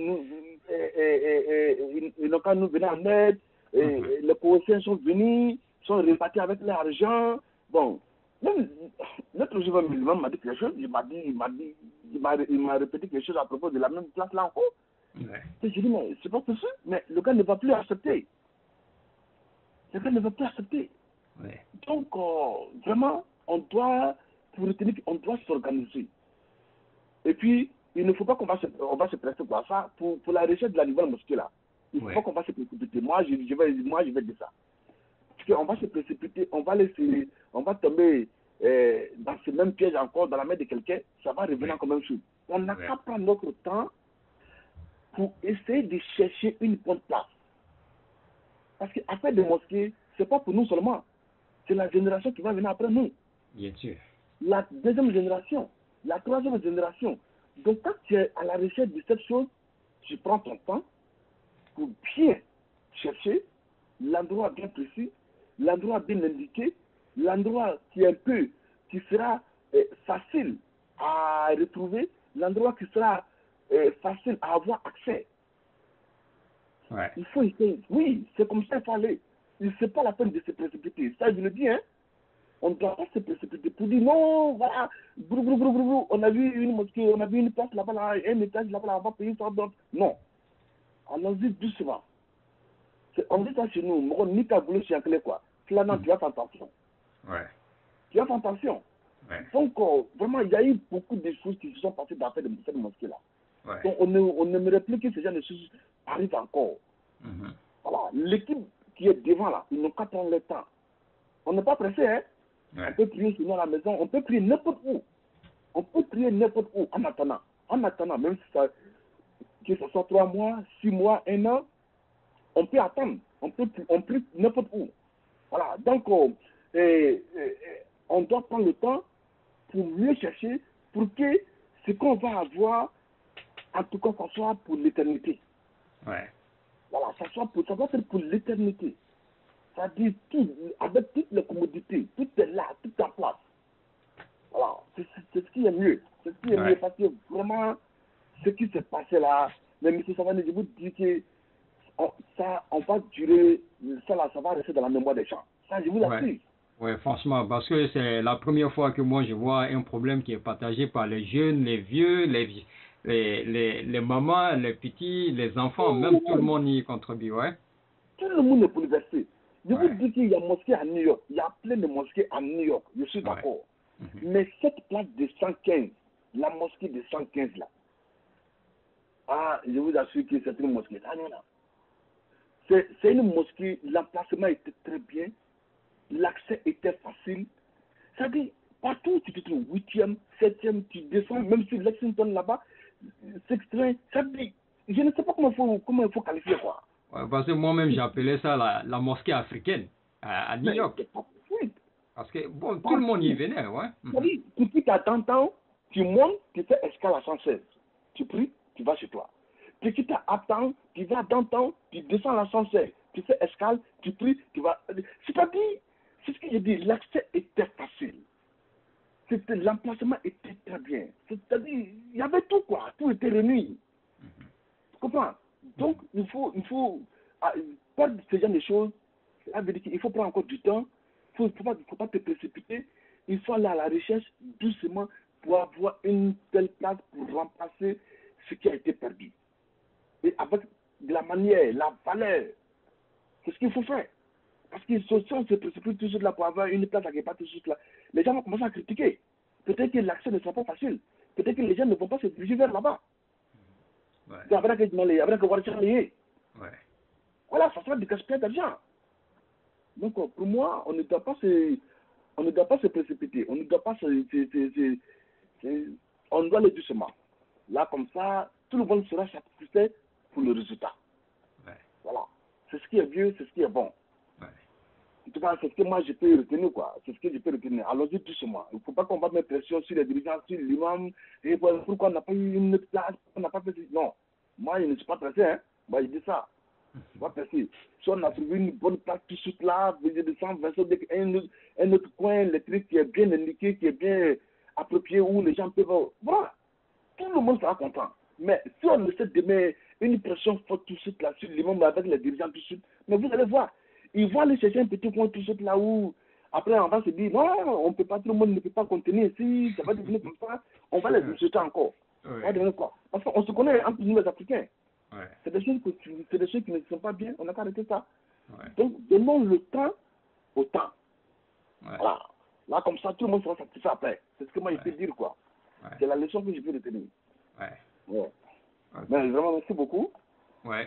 nous venir en aide, les Colossiens sont venus, sont répartis avec leur argent. Bon, même notre joueur musulman m'a dit quelque chose, il m'a répété quelque chose à propos de la même place là encore. Et j'ai dit, mais c'est pas possible, mais le gars ne va plus accepter. Le gars ne va plus accepter. Donc, vraiment, on doit s'organiser. Et puis, il ne faut pas qu'on va se presser pour ça, pour la recherche de la nouvelle mosquée là. Il ne faut pas qu'on va se précipiter. Moi, je vais dire ça. Parce qu'on va se précipiter, on va tomber dans ce même piège encore, dans la main de quelqu'un, ça va revenir comme même chose. On n'a qu'à prendre notre temps pour essayer de chercher une bonne place. Parce qu'après des mosquées, ce n'est pas pour nous seulement. C'est la génération qui va venir après nous. Bien sûr. La deuxième génération, la troisième génération. Donc quand tu es à la recherche de cette chose, tu prends ton temps pour bien chercher l'endroit bien précis, l'endroit bien indiqué, l'endroit qui sera facile à retrouver, l'endroit qui sera facile à avoir accès. Il faut essayer. Oui, c'est comme ça qu'il faut aller. Il n'est pas la peine de se précipiter. Ça, je le dis, hein. On ne doit pas se précipiter pour dire non, voilà, on a vu une mosquée, on a vu une place là-bas, un étage là-bas, on va payer ça. Non. Allons-y doucement. On dit ça chez nous, ni qu'à vouloir chez un clé, quoi. Finalement, tu vas faire attention. Tu vas faire attention. Donc, vraiment, il y a eu beaucoup de choses qui se sont passées dans cette mosquée-là. Donc, on n'aimerait plus que ce genre de choses arrivent encore. Voilà. L'équipe qui est devant là, ils n'ont qu'à prendre le temps. On n'est pas pressé, hein. On peut prier sinon à la maison, on peut prier n'importe où. On peut prier n'importe où en attendant. En attendant, même si que ce soit 3 mois, 6 mois, 1 an, on peut attendre. On prie n'importe où. Voilà. Donc, on doit prendre le temps pour mieux chercher, pour que ce qu'on va avoir, en tout cas, ça soit pour l'éternité. Voilà, ça doit être pour l'éternité. C'est-à-dire avec toutes les commodités, tout est là, tout en place. Voilà, c'est ce qui est mieux. C'est ce qui est mieux parce que vraiment, ce qui s'est passé là, mais M. Savané, je vous dis que ça, on va durer, ça va rester dans la mémoire des gens. Ça, je vous l'assure. Oui, franchement, parce que c'est la première fois que moi je vois un problème qui est partagé par les jeunes, les vieux, les mamans, les petits, les enfants, même tout le monde y contribue, Tout le monde est bouleversé. Je vous dis qu'il y a mosquée à New York, il y a plein de mosquées à New York, je suis d'accord. Mais cette place de 115, la mosquée de 115 là. Ah, je vous assure que c'est une mosquée. Ah non, non. C'est une mosquée, l'emplacement était très bien, l'accès était facile. C'est-à-dire, partout où tu te trouves, 8e, 7e, tu descends, même sur Lexington là-bas, c'est extrait. C'est-à-dire, je ne sais pas comment il faut qualifier quoi. Ouais, parce que moi-même j'appelais ça la mosquée africaine à New York. Parce que bon, tout le monde y venait, ouais. Oui, depuis qu'à 30 ans, tu montes, tu fais escale à 116. Tu pries, tu vas chez toi. Puis tu attends, tu vas dans temps, tu descends à 116. Tu fais escale, tu pries, tu vas. C'est-à-dire, c'est ce que j'ai dit, l'accès était facile. L'emplacement était très bien. C'est-à-dire, il y avait tout quoi, tout était réuni. Tu comprends? Donc, il faut faire ce genre de choses. Il faut prendre encore du temps. Il ne faut pas te précipiter. Il faut aller à la recherche doucement pour avoir une telle place pour remplacer ce qui a été perdu. Et avec la manière, la valeur, c'est ce qu'il faut faire. Parce que si on se précipite tout de suite là pour avoir une place qui n'est pas tout de suite là, les gens vont commencer à critiquer. Peut-être que l'accès ne sera pas facile. Peut-être que les gens ne vont pas se diriger vers là-bas. Voilà, ça sera du gaspillage d'argent. Donc, pour moi, on ne doit pas se précipiter. On ne doit pas on doit aller doucement. Là, comme ça, tout le monde sera satisfait pour le résultat. Ouais. Voilà. C'est ce qui est vieux, c'est ce qui est bon. Ouais. En tout cas, c'est ce que moi, je peux retenir, quoi. C'est ce que je peux retenir. Allons-y doucement. Il ne faut pas qu'on va mettre pression sur les dirigeants, sur l'imam. Et pourquoi on n'a pas eu une autre place, on n'a pas fait... Non. Moi, je ne suis pas pressé, hein. Moi, je dis ça. Je ne suis pas pressé. Si on a trouvé une bonne place tout de suite là, de 120, un autre coin, le truc qui est bien indiqué, qui est bien approprié, où les gens peuvent... Voilà. Tout le monde sera content. Mais si on essaie de mettre une pression forte tout de suite là sur l'imam avec les dirigeants tout de suite, mais vous allez voir, ils vont aller chercher un petit coin tout de suite là où, après on va se dire, non, on peut pas, tout le monde ne peut pas contenir ici, ça va devenir comme ça, on va les rejeter encore. Ouais. On va devenir quoi? Parce qu'on se connaît entre nous les Africains. Ouais. C'est des choses qui ne sont pas bien, on n'a qu'à arrêter ça. Ouais. Donc, donnons le temps au temps. Ouais. Voilà. Là, comme ça, tout le monde sera satisfait après. C'est ce que moi, je peux dire, quoi. Ouais. C'est la leçon que je peux retenir. Ouais. Ouais. Okay. Mais vraiment, merci beaucoup. Ouais.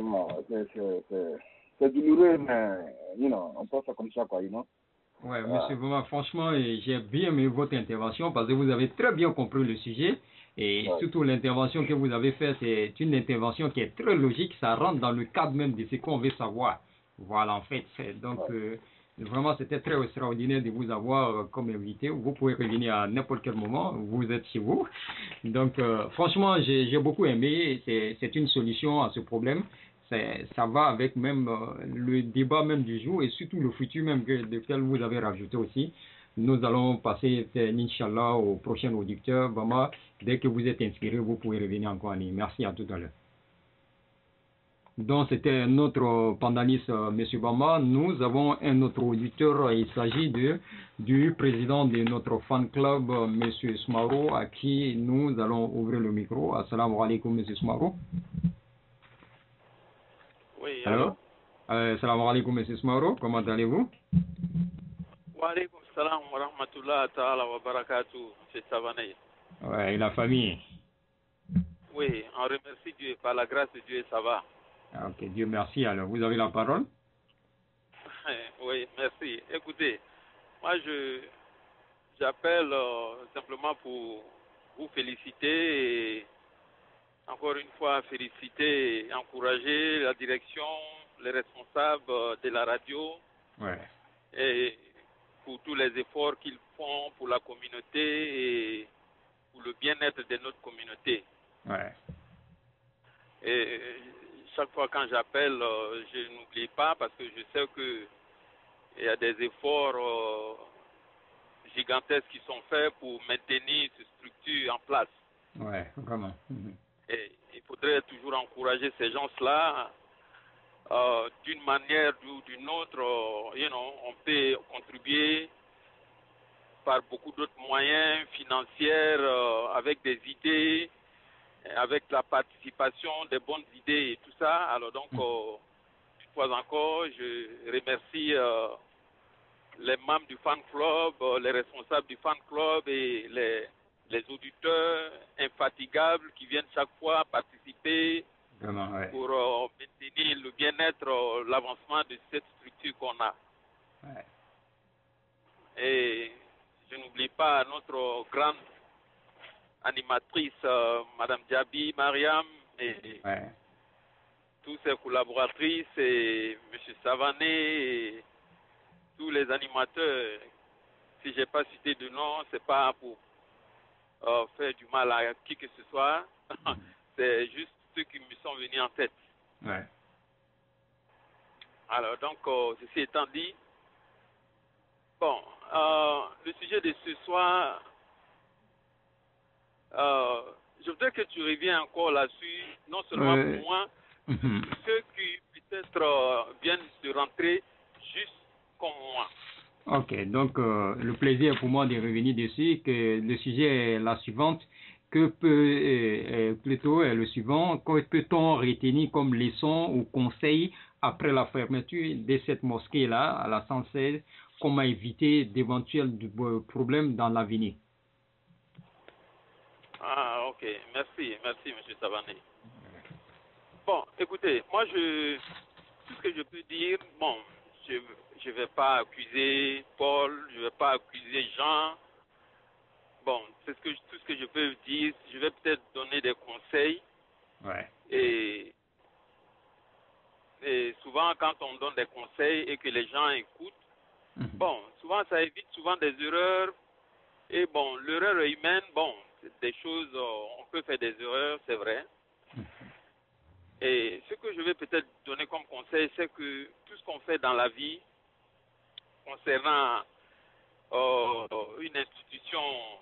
C'est douloureux, mais, on passe ça comme ça, quoi, Ouais, monsieur Boma, franchement, j'ai bien aimé votre intervention parce que vous avez très bien compris le sujet. Et surtout, l'intervention que vous avez faite, c'est une intervention qui est très logique. Ça rentre dans le cadre même de ce qu'on veut savoir. Voilà, en fait. Donc, vraiment, c'était très extraordinaire de vous avoir comme invité. Vous pouvez revenir à n'importe quel moment. Vous êtes chez vous. Donc, franchement, j'ai beaucoup aimé. C'est une solution à ce problème. Ça va avec même le débat même du jour et surtout le futur même duquel vous avez rajouté aussi. Nous allons passer, Inch'Allah, au prochain auditeur. Vraiment, dès que vous êtes inspiré, vous pouvez revenir encore en ligne. Merci, à tout à l'heure. Donc, c'était notre panéliste, M. Bama. Nous avons un autre auditeur. Il s'agit du président de notre fan club, M. Smaro, à qui nous allons ouvrir le micro. Assalamu alaikum, M. Smaro. Oui, allô? Assalamu alaikum, M. Smaro. Comment allez-vous? Wa alaikum salam wa rahmatullah ta'ala wa barakatuh, M. Savané. Ouais, et la famille? Oui, on remercie Dieu. Par la grâce de Dieu, ça va. Ok, Dieu merci. Alors, vous avez la parole? Oui, merci. Écoutez, moi, j'appelle simplement pour vous féliciter et encore une fois féliciter et encourager la direction, les responsables de la radio. Ouais. Et pour tous les efforts qu'ils font pour la communauté et pour le bien-être de notre communauté. Ouais. Et chaque fois quand j'appelle, je n'oublie pas parce que je sais qu'il y a des efforts gigantesques qui sont faits pour maintenir cette structure en place. Ouais, vraiment. Et il faudrait toujours encourager ces gens-là. D'une manière ou d'une autre, on peut contribuer par beaucoup d'autres moyens financiers, avec des idées, avec la participation des bonnes idées et tout ça. Alors donc, une fois encore, je remercie les membres du fan club, les responsables du fan club et les auditeurs infatigables qui viennent chaque fois participer vraiment, ouais. Pour maintenir le bien-être, l'avancement de cette structure qu'on a. Ouais. Et je n'oublie pas notre grande animatrice, Madame Diaby, Mariam, et ouais. tous ses collaboratrices, et M. Savané, et tous les animateurs. Si je n'ai pas cité de nom, ce n'est pas pour faire du mal à qui que ce soit. C'est juste ceux qui me sont venus en tête. Ouais. Alors, donc, ceci étant dit, bon, le sujet de ce soir, je voudrais que tu reviennes encore là-dessus, non seulement pour moi, ceux qui peut-être viennent de rentrer juste comme moi. Ok, donc le plaisir pour moi de revenir dessus, que le sujet est la suivante, que plutôt le suivant, que peut-on retenir comme leçon ou conseil après la fermeture de cette mosquée-là, à la 116, comment éviter d'éventuels problèmes dans l'avenir? Ah, ok, merci, M. Savané. Bon, écoutez, moi, tout ce que je peux dire, bon, je ne vais pas accuser Paul, je ne vais pas accuser Jean. Bon, tout ce que je peux dire, je vais peut-être donner des conseils. Ouais. Et souvent, quand on donne des conseils et que les gens écoutent, bon, souvent, ça évite souvent des erreurs. Et bon, l'erreur humaine, bon, c'est des choses, on peut faire des erreurs, c'est vrai. Et ce que je vais peut-être donner comme conseil, c'est que tout ce qu'on fait dans la vie, concernant une institution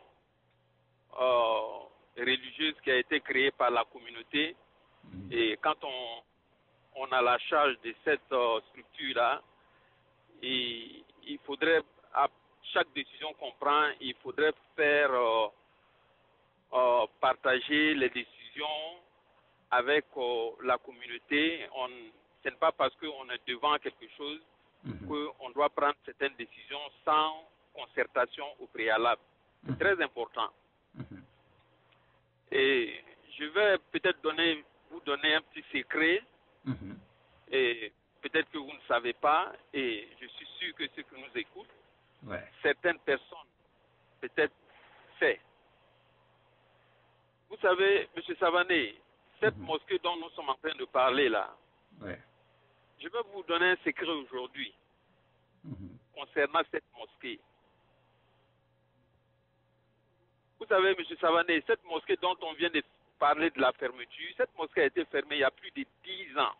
religieuse qui a été créée par la communauté, et quand on a la charge de cette structure-là, il faudrait, à chaque décision qu'on prend, il faudrait faire partager les décisions avec la communauté. Ce n'est pas parce qu'on est devant quelque chose qu'on doit prendre certaines décisions sans concertation au préalable. C'est très important. Et je vais peut-être vous donner un petit secret, et peut-être que vous ne savez pas, et je suis sûr que ceux qui nous écoutent, certaines personnes peut-être savent. Vous savez, M. Savané, cette mosquée dont nous sommes en train de parler là, je vais vous donner un secret aujourd'hui concernant cette mosquée. Vous savez, M. Savané, cette mosquée dont on vient de parler de la fermeture, cette mosquée a été fermée il y a plus de 10 ans.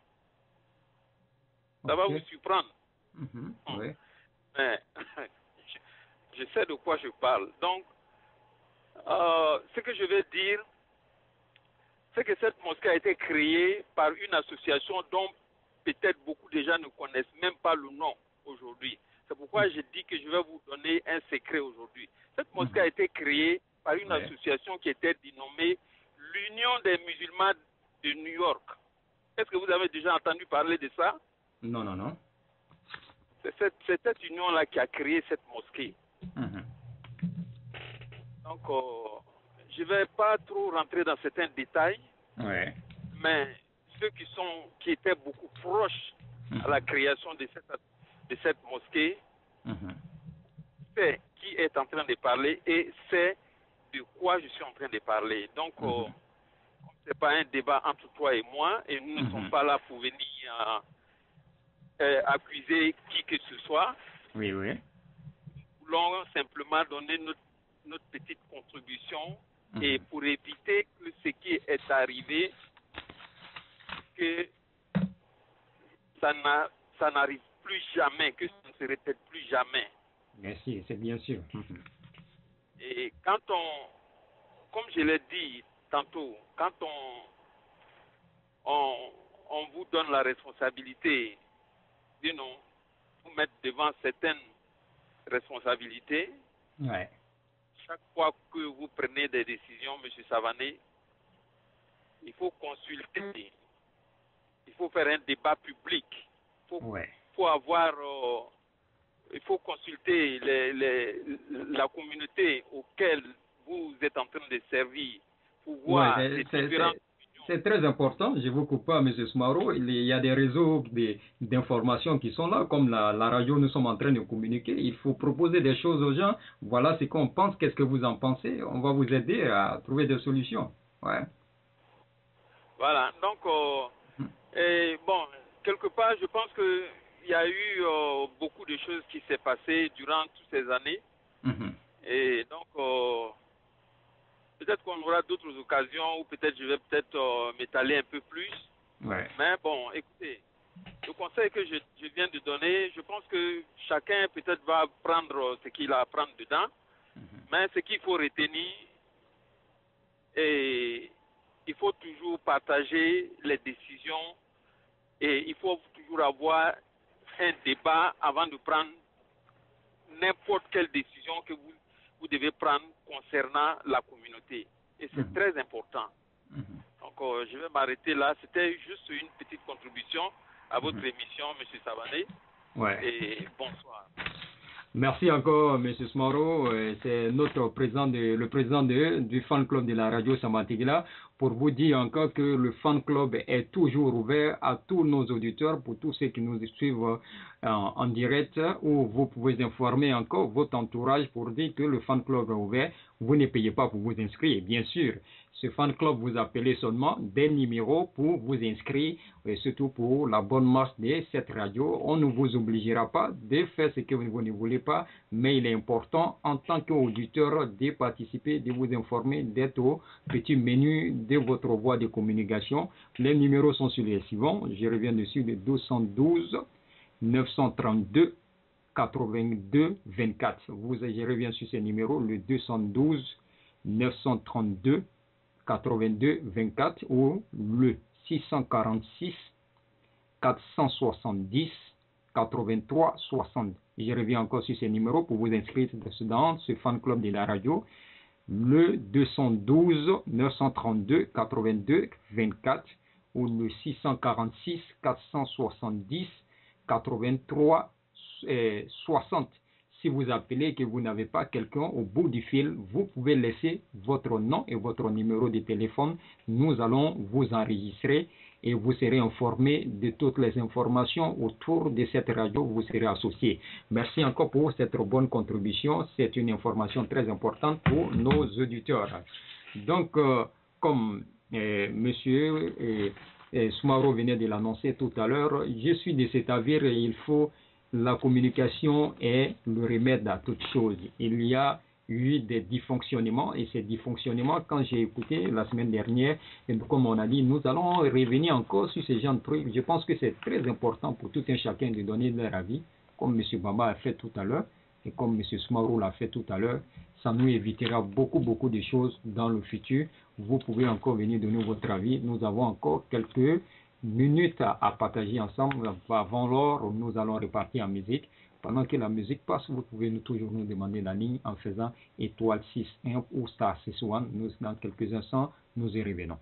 Ça va vous surprendre. Mais je sais de quoi je parle. Donc, ce que je vais dire, c'est que cette mosquée a été créée par une association dont peut-être beaucoup de gens ne connaissent même pas le nom aujourd'hui. C'est pourquoi je dis que je vais vous donner un secret aujourd'hui. Cette mosquée a été créée par une association qui était dénommée l'Union des musulmans de New York. Est-ce que vous avez déjà entendu parler de ça? Non, non, non. C'est cette union-là qui a créé cette mosquée. Donc, je ne vais pas trop rentrer dans certains détails, mais ceux qui étaient beaucoup proches à la création de cette mosquée, c'est qui est en train de parler et c'est de quoi je suis en train de parler. Donc, ce n'est pas un débat entre toi et moi, et nous ne sommes pas là pour venir accuser qui que ce soit. Oui, oui. Nous voulons simplement donner notre petite contribution et pour éviter que ce qui est arrivé, que ça n'arrive plus jamais, que ça ne se répète plus jamais. Merci, c'est bien sûr. Et quand comme je l'ai dit tantôt, quand on vous donne la responsabilité de vous mettre devant certaines responsabilités, chaque fois que vous prenez des décisions, M. Savané, il faut consulter, il faut faire un débat public, il faut consulter la communauté auquel vous êtes en train de servir pour voir les différents... C'est très important, je ne vous coupe pas, M. Smaro. Il y a des réseaux d'information qui sont là, comme la radio, nous sommes en train de communiquer. Il faut proposer des choses aux gens. Voilà ce qu'on pense, qu'est-ce que vous en pensez. On va vous aider à trouver des solutions. Ouais. Voilà, donc, bon, quelque part, je pense qu'il y a eu beaucoup de choses qui s'est passées durant toutes ces années. Et donc, peut-être qu'on aura d'autres occasions où peut-être je vais m'étaler un peu plus. Ouais. Mais bon, écoutez, le conseil que je viens de donner, je pense que chacun peut-être va prendre ce qu'il a à prendre dedans. Mais ce qu'il faut retenir, et il faut toujours partager les décisions et il faut toujours avoir un débat avant de prendre n'importe quelle décision que vous devez prendre concernant la communauté. Et c'est très important. Donc, je vais m'arrêter là. C'était juste une petite contribution à votre émission, M. Savané. Ouais. Et bonsoir. Merci encore, M. Smaro. C'est notre président, le président du fan club de la radio Sabantigila, pour vous dire encore que le fan club est toujours ouvert à tous nos auditeurs, pour tous ceux qui nous suivent en direct, où vous pouvez informer encore votre entourage pour dire que le fan club est ouvert. Vous ne payez pas pour vous inscrire, bien sûr. Ce fan club, vous appelez seulement des numéros pour vous inscrire, et surtout pour la bonne marche de cette radio. On ne vous obligera pas de faire ce que vous ne voulez pas, mais il est important en tant qu'auditeur de participer, de vous informer, d'être au petit menu de votre voie de communication. Les numéros sont sur les suivants. Je reviens dessus, le 212 932 82 24. Je reviens sur ces numéros, le 212 932 82 24 ou le 646 470 83 60. Je reviens encore sur ces numéros pour vous inscrire dans ce fan club de la radio. Le 212 932 82 24 ou le 646 470 83 60. Si vous appelez et que vous n'avez pas quelqu'un au bout du fil, vous pouvez laisser votre nom et votre numéro de téléphone. Nous allons vous enregistrer et vous serez informé de toutes les informations autour de cette radio. Vous serez associé. Merci encore pour cette bonne contribution. C'est une information très importante pour nos auditeurs. Donc, comme monsieur Smaro venait de l'annoncer tout à l'heure, je suis de cet avis et il faut... La communication est le remède à toute chose. Il y a eu des dysfonctionnements et ces dysfonctionnements, quand j'ai écouté la semaine dernière, et comme on a dit, nous allons revenir encore sur ces gens de trucs. Je pense que c'est très important pour tout un chacun de donner leur avis, comme M. Bamba a fait tout à l'heure et comme M. Smaro l'a fait tout à l'heure. Ça nous évitera beaucoup de choses dans le futur. Vous pouvez encore venir donner votre avis. Nous avons encore quelques minutes à partager ensemble. Avant l'heure, nous allons repartir en musique. Pendant que la musique passe, vous pouvez toujours nous demander la ligne en faisant étoile 61 ou star 61. Nous, dans quelques instants, nous y revenons.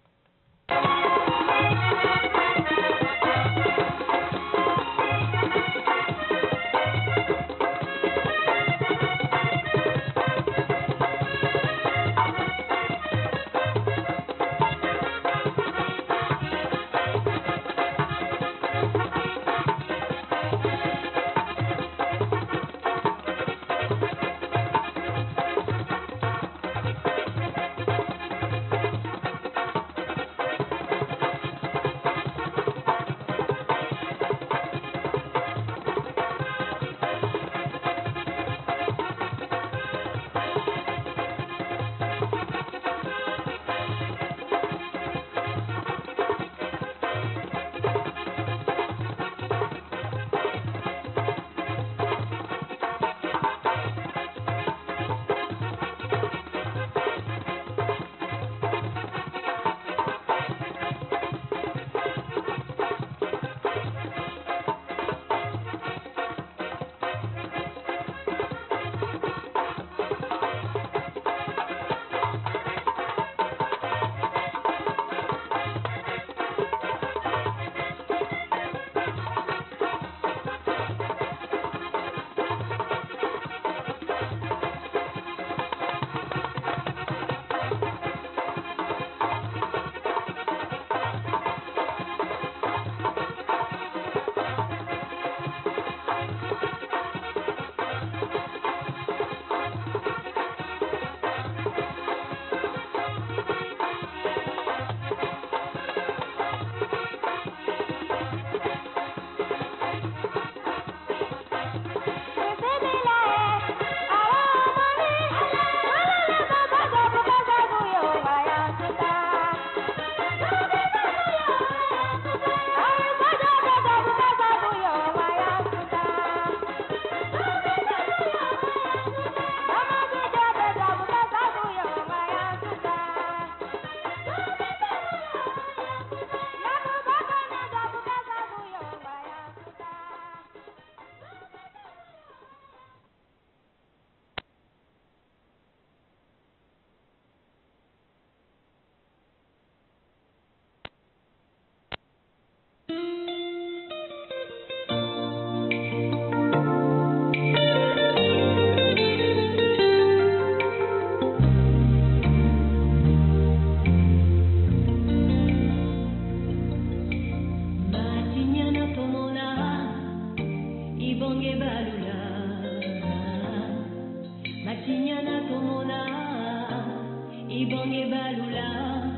Matinyana tomona ibonge balula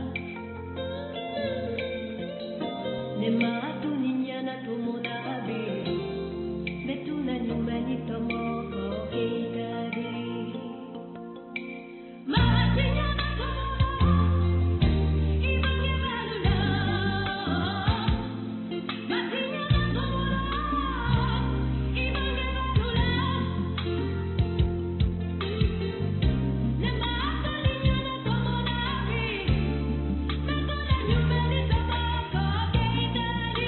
Nema tuninyana tomona be Betuna nyumani tomoko keitade Matinyana tomona ibonge balula Matinyana tomona ibonge balula Nema tuninyana tomona be Betuna nyumani tomoko keitade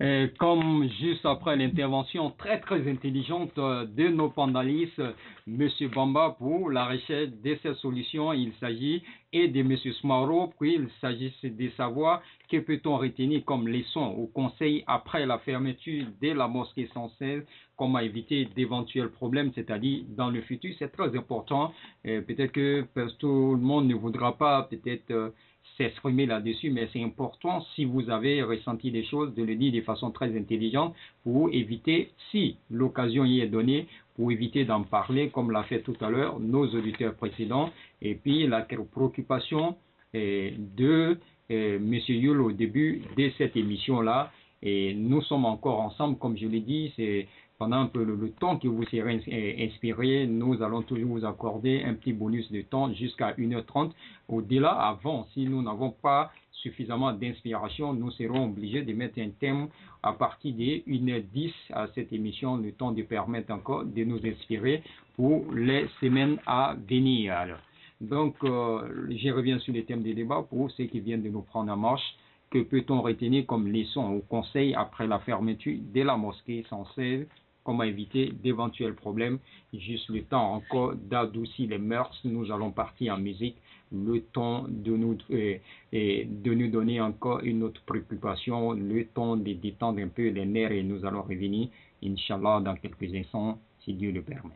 Comme juste après l'intervention très très intelligente de nos panélistes, M. Bamba pour la recherche de ces solutions, il s'agit, et de M. Smaro, puis il s'agit de savoir que peut-on retenir comme leçon au conseil après la fermeture de la mosquée 116, comment éviter d'éventuels problèmes, c'est-à-dire dans le futur, c'est très important. Peut-être que tout le monde ne voudra pas peut-être s'exprimer là-dessus, mais c'est important, si vous avez ressenti des choses, de le dire de façon très intelligente pour éviter, si l'occasion y est donnée, pour éviter d'en parler, comme l'a fait tout à l'heure nos auditeurs précédents, et puis la préoccupation de M. Yul au début de cette émission-là, et nous sommes encore ensemble, comme je l'ai dit, c'est pendant un peu le temps que vous serez inspiré, nous allons toujours vous accorder un petit bonus de temps jusqu'à 1h30. Au-delà, avant, si nous n'avons pas suffisamment d'inspiration, nous serons obligés de mettre un thème à partir de 1h10 à cette émission, le temps de permettre encore de nous inspirer pour les semaines à venir. Donc, je reviens sur le thème des débats pour ceux qui viennent de nous prendre en marche. Que peut-on retenir comme leçon au conseil après la fermeture de la mosquée 116? Comment éviter d'éventuels problèmes? Juste le temps encore d'adoucir les mœurs. Nous allons partir en musique. Le temps de nous donner encore une autre préoccupation. Le temps de détendre un peu les nerfs et nous allons revenir, Inch'Allah, dans quelques instants, si Dieu le permet.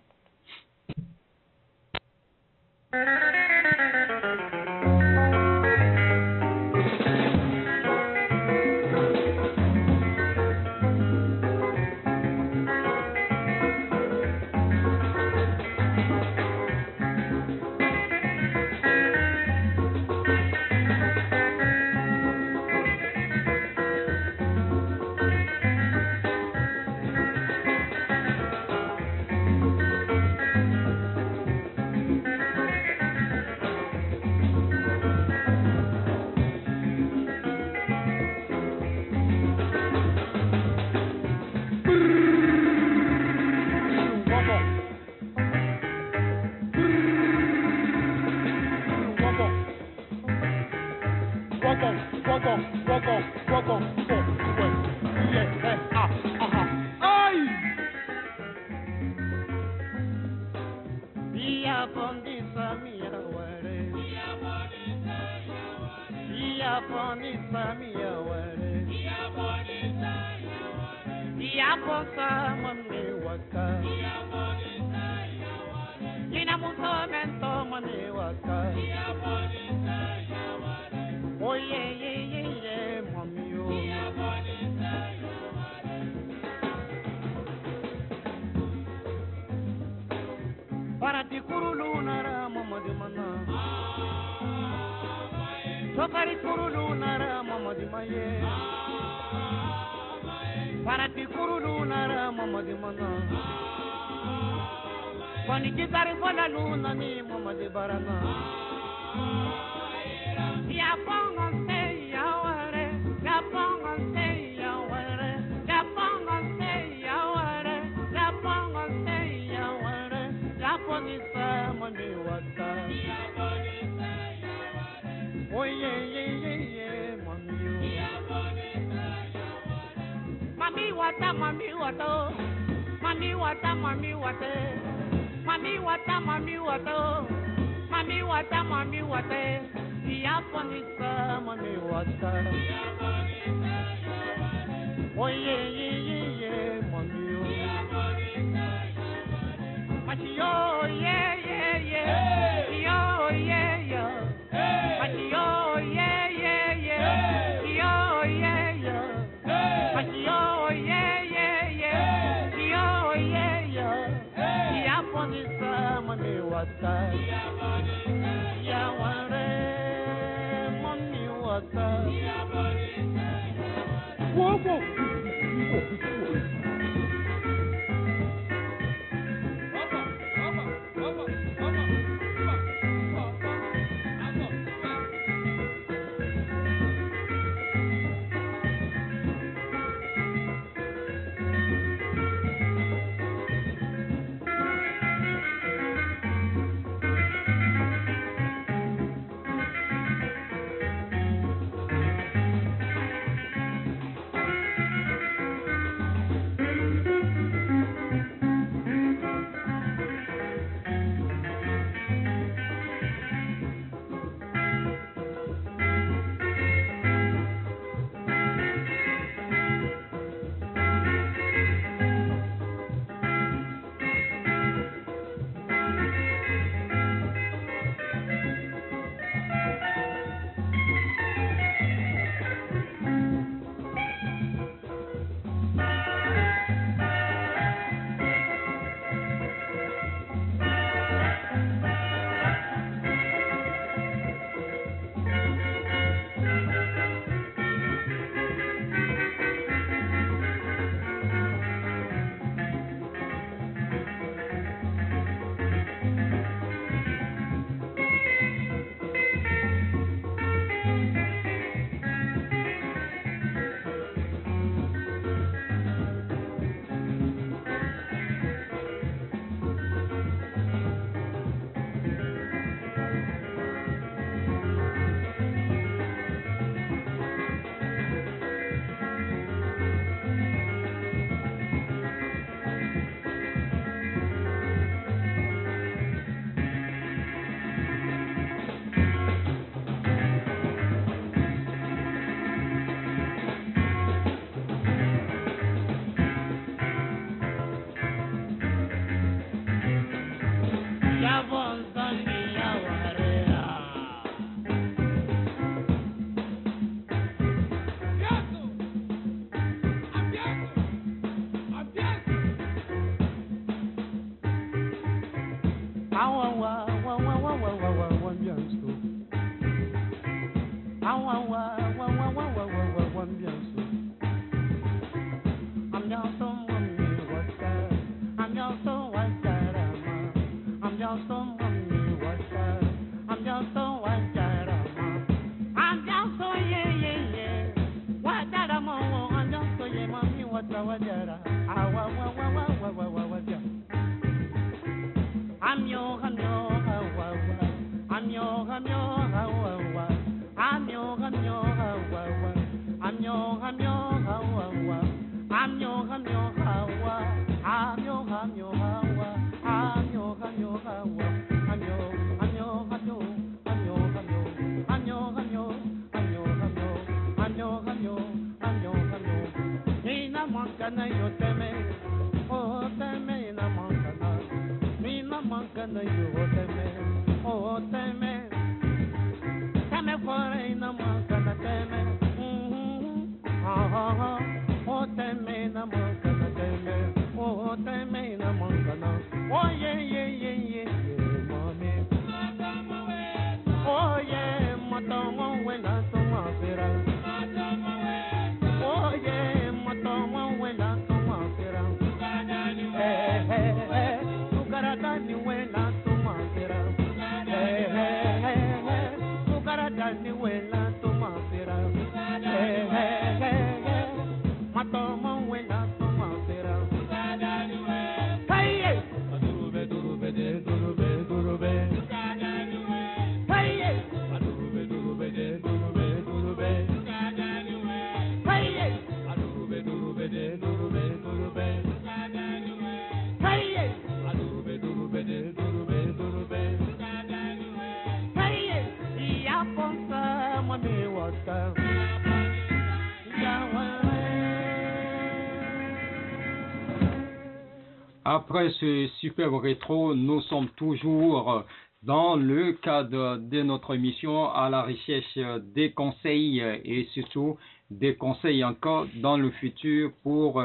Après ce super rétro, nous sommes toujours dans le cadre de notre émission à la recherche des conseils et surtout des conseils encore dans le futur pour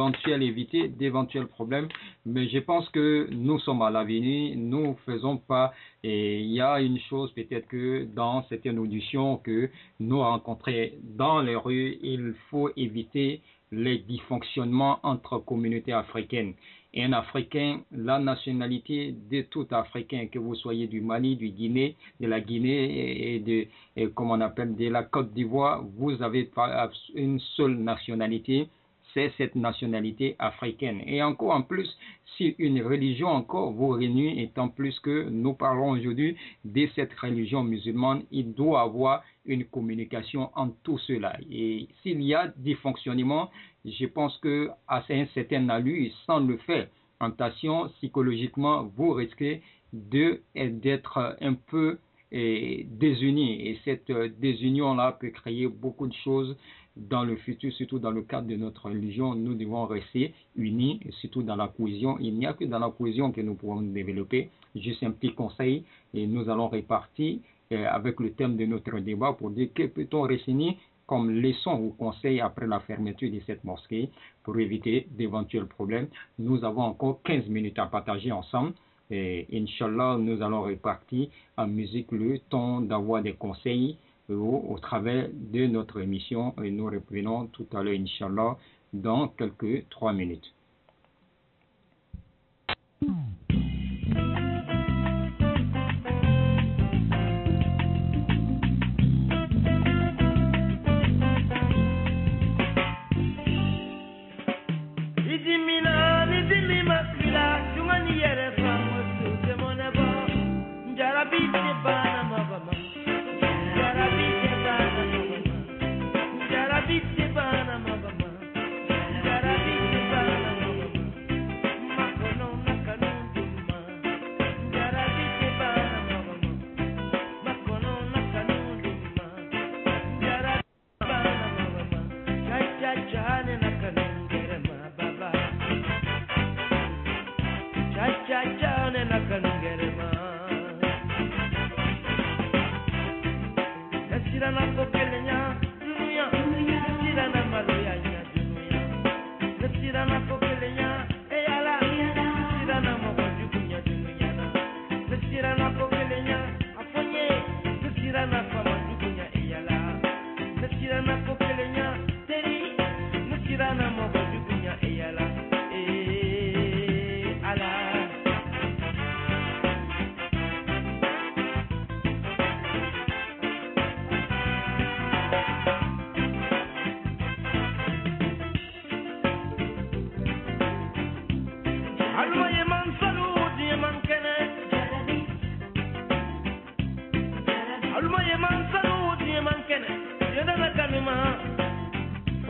éviter d'éventuels problèmes. Mais je pense que nous sommes à l'avenir, nous faisons pas, et il y a une chose peut-être que dans certaines auditions que nous rencontrons dans les rues, il faut éviter les dysfonctionnements entre communautés africaines. Un Africain, la nationalité de tout Africain, que vous soyez du Mali, du Guinée, de la Guinée et comme on appelle de la Côte d'Ivoire, vous avez pas une seule nationalité, c'est cette nationalité africaine. Et encore en plus, si une religion encore vous réunit, étant plus que nous parlons aujourd'hui de cette religion musulmane, il doit avoir une communication entre tout cela. Et s'il y a des fonctionnements, je pense que à un certain allure, sans le faire, en tension, psychologiquement, vous risquez d'être un peu désunis. Et cette désunion-là peut créer beaucoup de choses dans le futur, surtout dans le cadre de notre religion. Nous devons rester unis, surtout dans la cohésion. Il n'y a que dans la cohésion que nous pouvons nous développer. Juste un petit conseil, et nous allons répartir avec le thème de notre débat pour dire que peut-on retenir comme leçon ou conseil après la fermeture de cette mosquée pour éviter d'éventuels problèmes. Nous avons encore 15 minutes à partager ensemble. Et Inch'Allah, nous allons répartir en musique le temps d'avoir des conseils au travers de notre émission. Et nous reprenons tout à l'heure, Inch'Allah, dans quelques 3 minutes.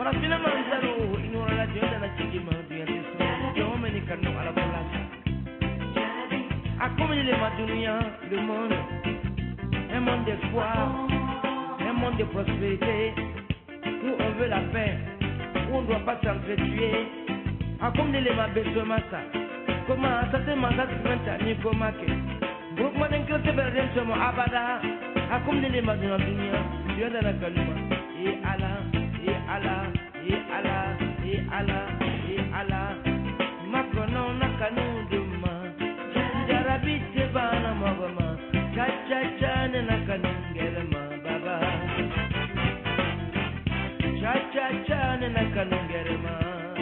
Parafina manzaro inura la tienda na chigima diante so yo me ni kanu ala bolasa. A comme les madunia le monde un monde d'espoir, un monde de prospérité où on veut la paix, où on ne doit pas s'entretuer. A comme les mabeso massa. Comment ça te mandat de ni komake. Groupe maden que te berden so mo abada. A comme les madunia Dieu dans la kaluma. Et Allah, et Allah, et Allah, et Allah, et Allah. Makono nakanu duma. Jarabi te bana magama. Cha cha cha nakanu ngelma baba. Cha cha cha nakanu ngelma.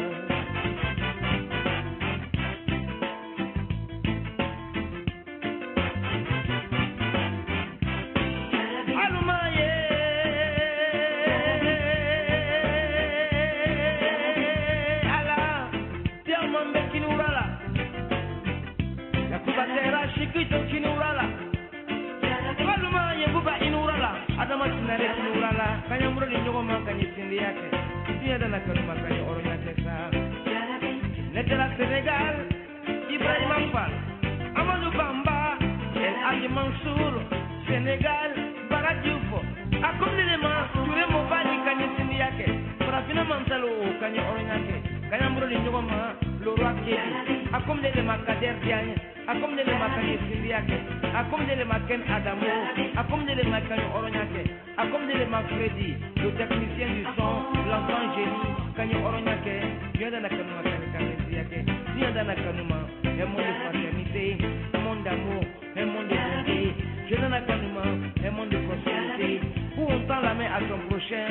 Shikito kinurala Waluma yebuba inurala Adama tinare kinurala Kanya murali nyogo makanye sindi yake Tiya dana kanuma kanye oronya kesa Netela Senegal Ibrahim Ampal Amadou Bamba El Ali Mansour Senegal Baradioufo Akomlelema Ture Mobali kanye sindi yake Parafina Mansalo kanye oronya ke Kanya murali nyogo ma Loro Akedi Akomlelema Kader Diagne Akom de le makani Siliake, akom de le maken Adamo, akom de le makani Oronyake, akom de le Freddy, le technicien du son, l'enfant génie, Kanye Oronyake, viens dans la kanuma Kanye Siliake, viens dans la kanuma, un monde de fraternité, un monde d'amour, un monde de bonté, viens dans la kanuma, un monde de prospérité, où on tend la main à son prochain.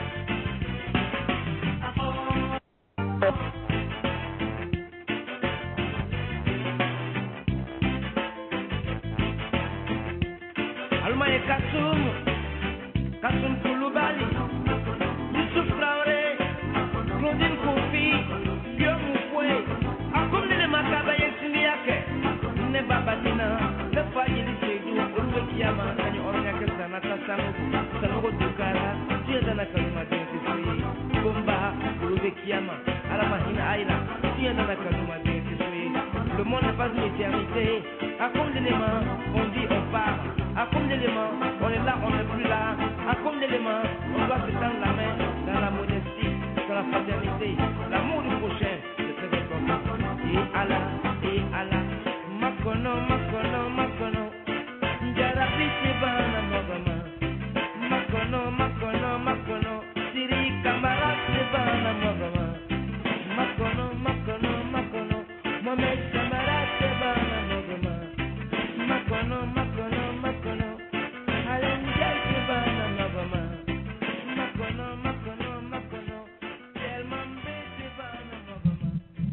Kasum Koulibaly, Youssouf Traoré, Claudine Kofi, Guillaume Moufoué, Akoum de Makabaye Siniake, Ne Babatina, Le Fayeli Seydou, Olwe Kiyama, Kanye Oronyake Sanata Sanogo Dukara, Tiendana Kaluma Dentesui, Bomba, Olwe Kiyama, Alamahina Aïla, Tiendana Kaluma Dentesui. Le monde n'est pas une éternité. Akoum de on dit on part. Akoum de on est là, on n'est plus là. Akoum de on doit se tendre la main dans la modestie, dans la fraternité, l'amour du prochain, c'est très important. Et Allah, Makono, Makono, Makono, Njarabi Tibana Mogama, Makono, Makono, Makono, Siri Kamara Tibana Mogama, Makono, Makono, Makono, Mohamed Kamara Tibana Mogama, Makono, Makono, Makono, Alenja Tibana Mogama, Makono, Makono, Makono, Elmambe Tibana Mogama.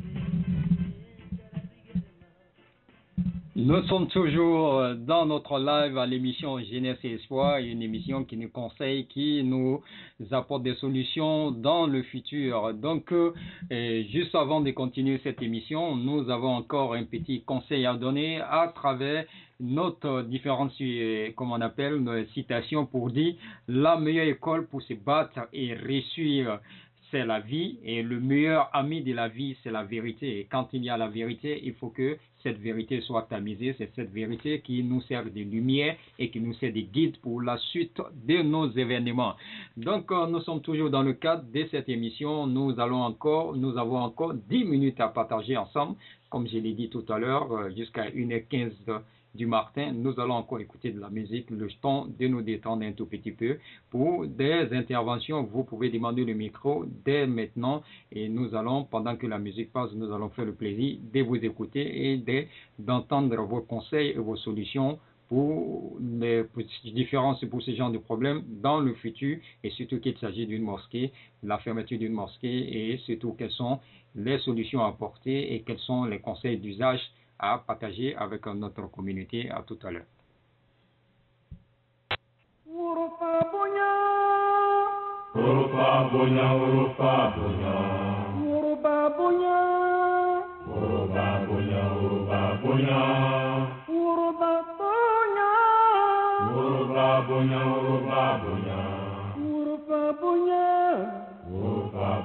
Nous sommes toujours dans notre live à l'émission Jeunesse et Espoir, une émission qui nous conseille, qui nous apporte des solutions dans le futur. Donc, juste avant de continuer cette émission, nous avons encore un petit conseil à donner à travers notre différentes, comme on appelle, citations pour dire la meilleure école pour se battre et réussir, c'est la vie, et le meilleur ami de la vie, c'est la vérité. Et quand il y a la vérité, il faut que cette vérité soit tamisée. C'est cette vérité qui nous sert de lumière et qui nous sert de guide pour la suite de nos événements. Donc, nous sommes toujours dans le cadre de cette émission. Nous avons encore 10 minutes à partager ensemble. Comme je l'ai dit tout à l'heure, jusqu'à 1h15 du matin, nous allons encore écouter de la musique, le temps de nous détendre un tout petit peu. Pour des interventions, vous pouvez demander le micro dès maintenant et nous allons, pendant que la musique passe, nous allons faire le plaisir de vous écouter et d'entendre vos conseils et vos solutions pour les différences pour ce genre de problèmes dans le futur, et surtout qu'il s'agit d'une mosquée, la fermeture d'une mosquée, et surtout quelles sont les solutions à apporter et quels sont les conseils d'usage à partager avec notre communauté. À tout à l'heure.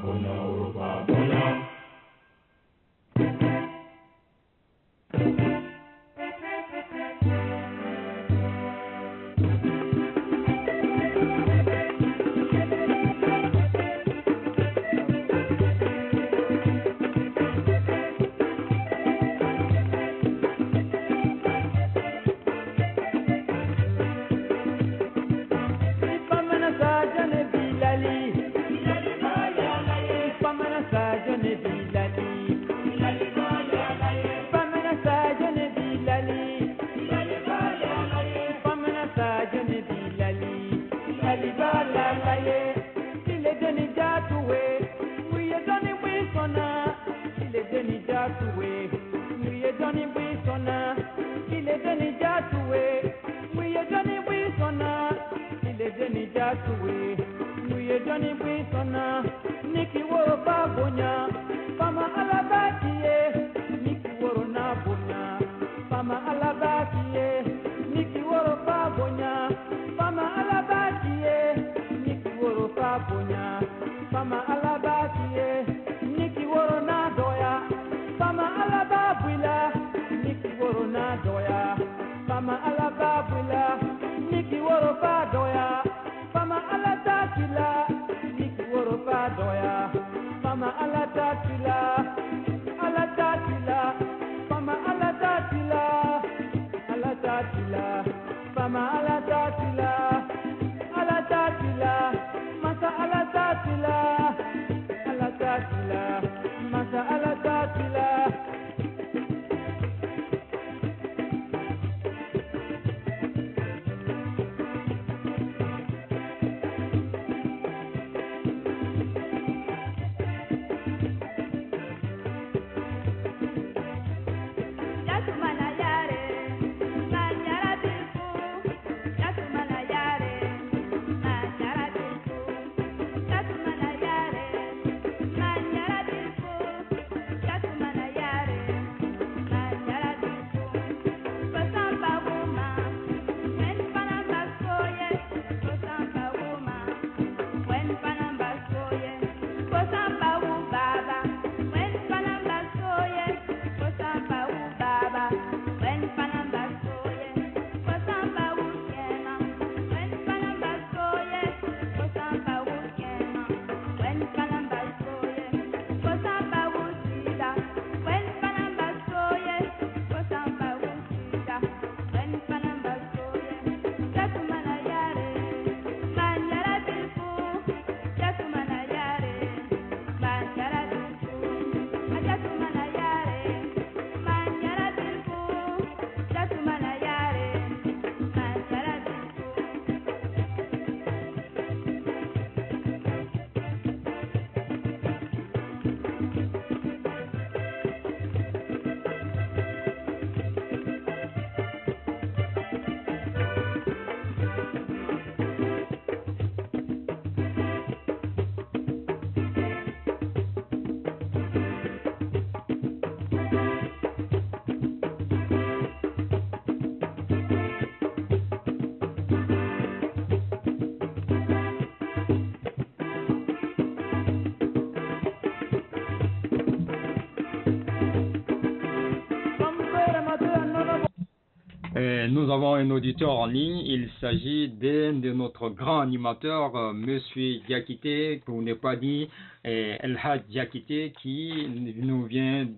Nous avons un auditeur en ligne. Il s'agit d'un de notre grand animateur, Monsieur Diakité, pour ne pas dire El Hadj Diakité, qui nous vient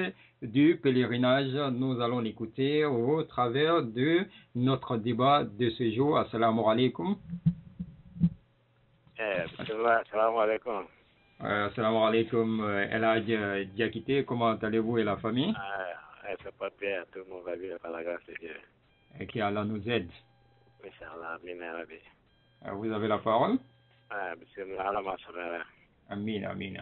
du pèlerinage. Nous allons l'écouter au travers de notre débat de ce jour. Assalamu alaikum. Assalamu alaikum. Assalamu alaikum, El Hadj Diakité. Comment allez-vous et la famille? C'est pas bien, tout le monde va bien par la grâce de Dieu. Et qui Allah nous aide. Inch'Allah, amin. Vous avez la parole? Bismillah, amin, amin.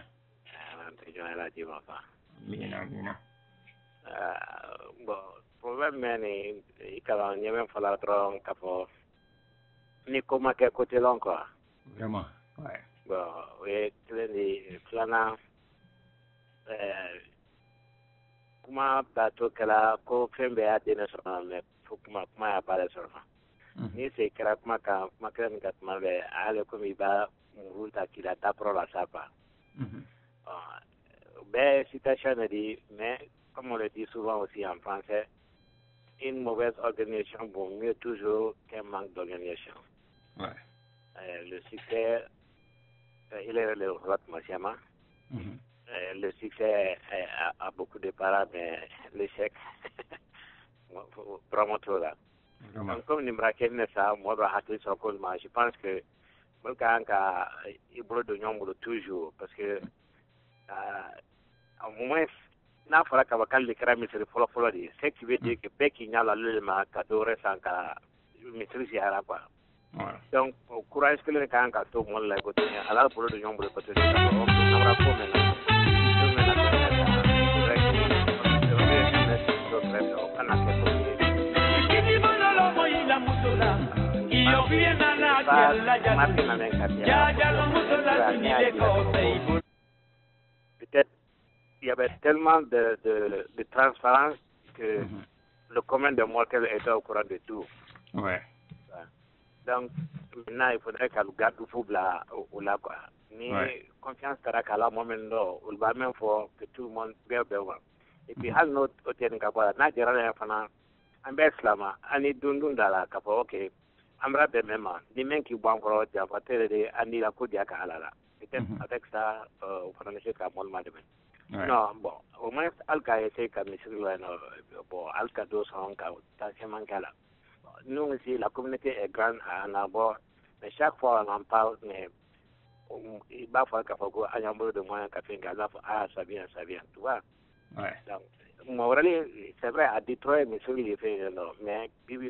Amin, amin. Bon, problème ni ikalan nyame fala tron kapo ni koma ke côté long quoi. Vraiment, ouais. Bon, oui, ni plana kuma bato kala ko fembe ya dena sona kuma ya pare sona. Ni se kra kuma ka kuma kra ni katma be ale ko mi ba multa kila ta pro la sapa. Ben, citation dit, mais comme on le dit souvent aussi en français, une mauvaise organisation vaut mieux toujours qu'un manque d'organisation. Ouais. Le succès, il est le roi Masiama. Le succès a beaucoup de parts, mais l'échec, vraiment trop là. Donc, comme Nimra Kenne, ça, moi, je pense que il brûle de nombre toujours, parce que au moins, n'a pas qu'à vacances les crânes, c'est le follow dit. C'est qui veut dire que Becky n'a la lune, ma cadeau sans qu'à maîtriser à la part. Donc, au courage que le camp a tout le monde l'a côté, à la pour de nombre de côtés, peut-être il y avait tellement de transparence que le commun des mortels était au courant de tout. Ouais. Donc, maintenant, il faudrait qu'elle garde le foule là, quoi. Ni confiance à la moment là, on va même faire que tout le monde bien. Et puis, à notre côté, n'a pas rien à en Beslama, ani dundundala kapo okay. Amra de même, ni men qui boivent pour dire peut-être ani la coudia kalala. Peut-être avec ça, on prend le chèque à mon madame. Non, bon, au moins alka essaie comme monsieur bon alka dos en cas, tellement kala. Nous ici, la communauté est grande à Nabor, mais chaque fois on en parle, mais il va falloir qu'il faut un nombre de moyens qu'a fait ça vient, tu vois. Ouais. Donc, c'est vrai, à Detroit, mais celui fait, mais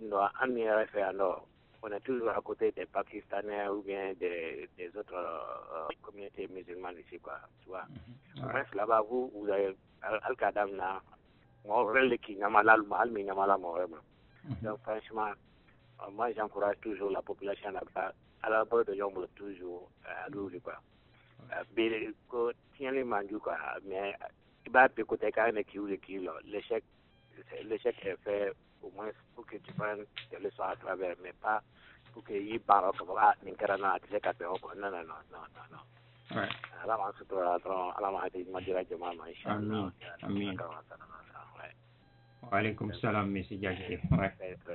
on est toujours à côté des Pakistanais ou bien des autres communautés musulmanes ici, quoi, tu vois. Bref, là-bas, vous avez Al-Qadam, donc, franchement, moi, j'encourage toujours la population à la bord de l'ombre, toujours à l'ouvrir, quoi. Tiens les mandus, quoi, mais l'échec est fait au moins pour que tu prennes des leçons à travers, mais pas pour qu'il y ait pas de non. Ouais. Amin. Wa alaykoum salam, monsieur Diakité. Ouais.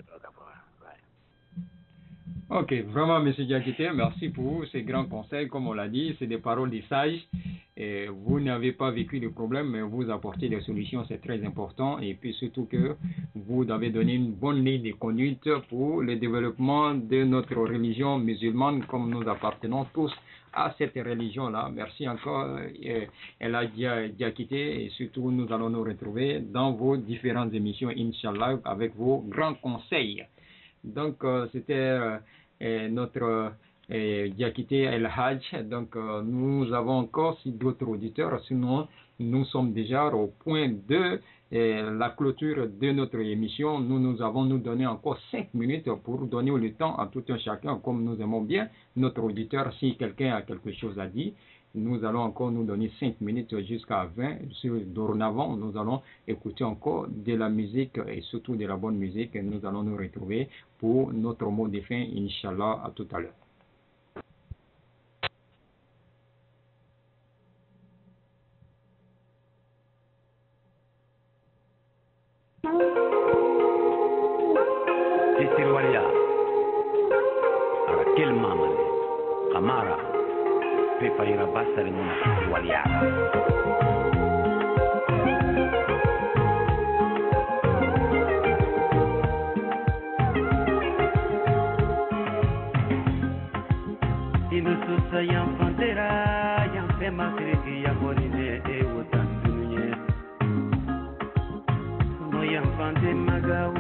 Ok, vraiment, monsieur Diakité, merci pour ces grands conseils. Comme on l'a dit, c'est des paroles des sages. Et vous n'avez pas vécu de problème, mais vous apportez des solutions, c'est très important. Et puis surtout que vous avez donné une bonne ligne de conduite pour le développement de notre religion musulmane, comme nous appartenons tous à cette religion-là. Merci encore, Ella Diakité, et surtout nous allons nous retrouver dans vos différentes émissions, Inch'Allah, avec vos grands conseils. Donc, c'était notre Diakité El Hajj. Donc, nous avons encore d'autres auditeurs, sinon nous sommes déjà au point de la clôture de notre émission. Nous avons donné encore 5 minutes pour donner le temps à tout un chacun, comme nous aimons bien notre auditeur. Si quelqu'un a quelque chose à dire, nous allons encore nous donner 5 minutes jusqu'à 20. Dorénavant, nous allons écouter encore de la musique et surtout de la bonne musique. Nous allons nous retrouver pour notre mot de fin, Inch'Allah, à tout à l'heure. Walia, Raquel Maman, Kamara, Pepa ira basta de Mona Walia. Inususa yang fantera, yang pema kriki yang bonine e wotan dunye. No yang fante magau.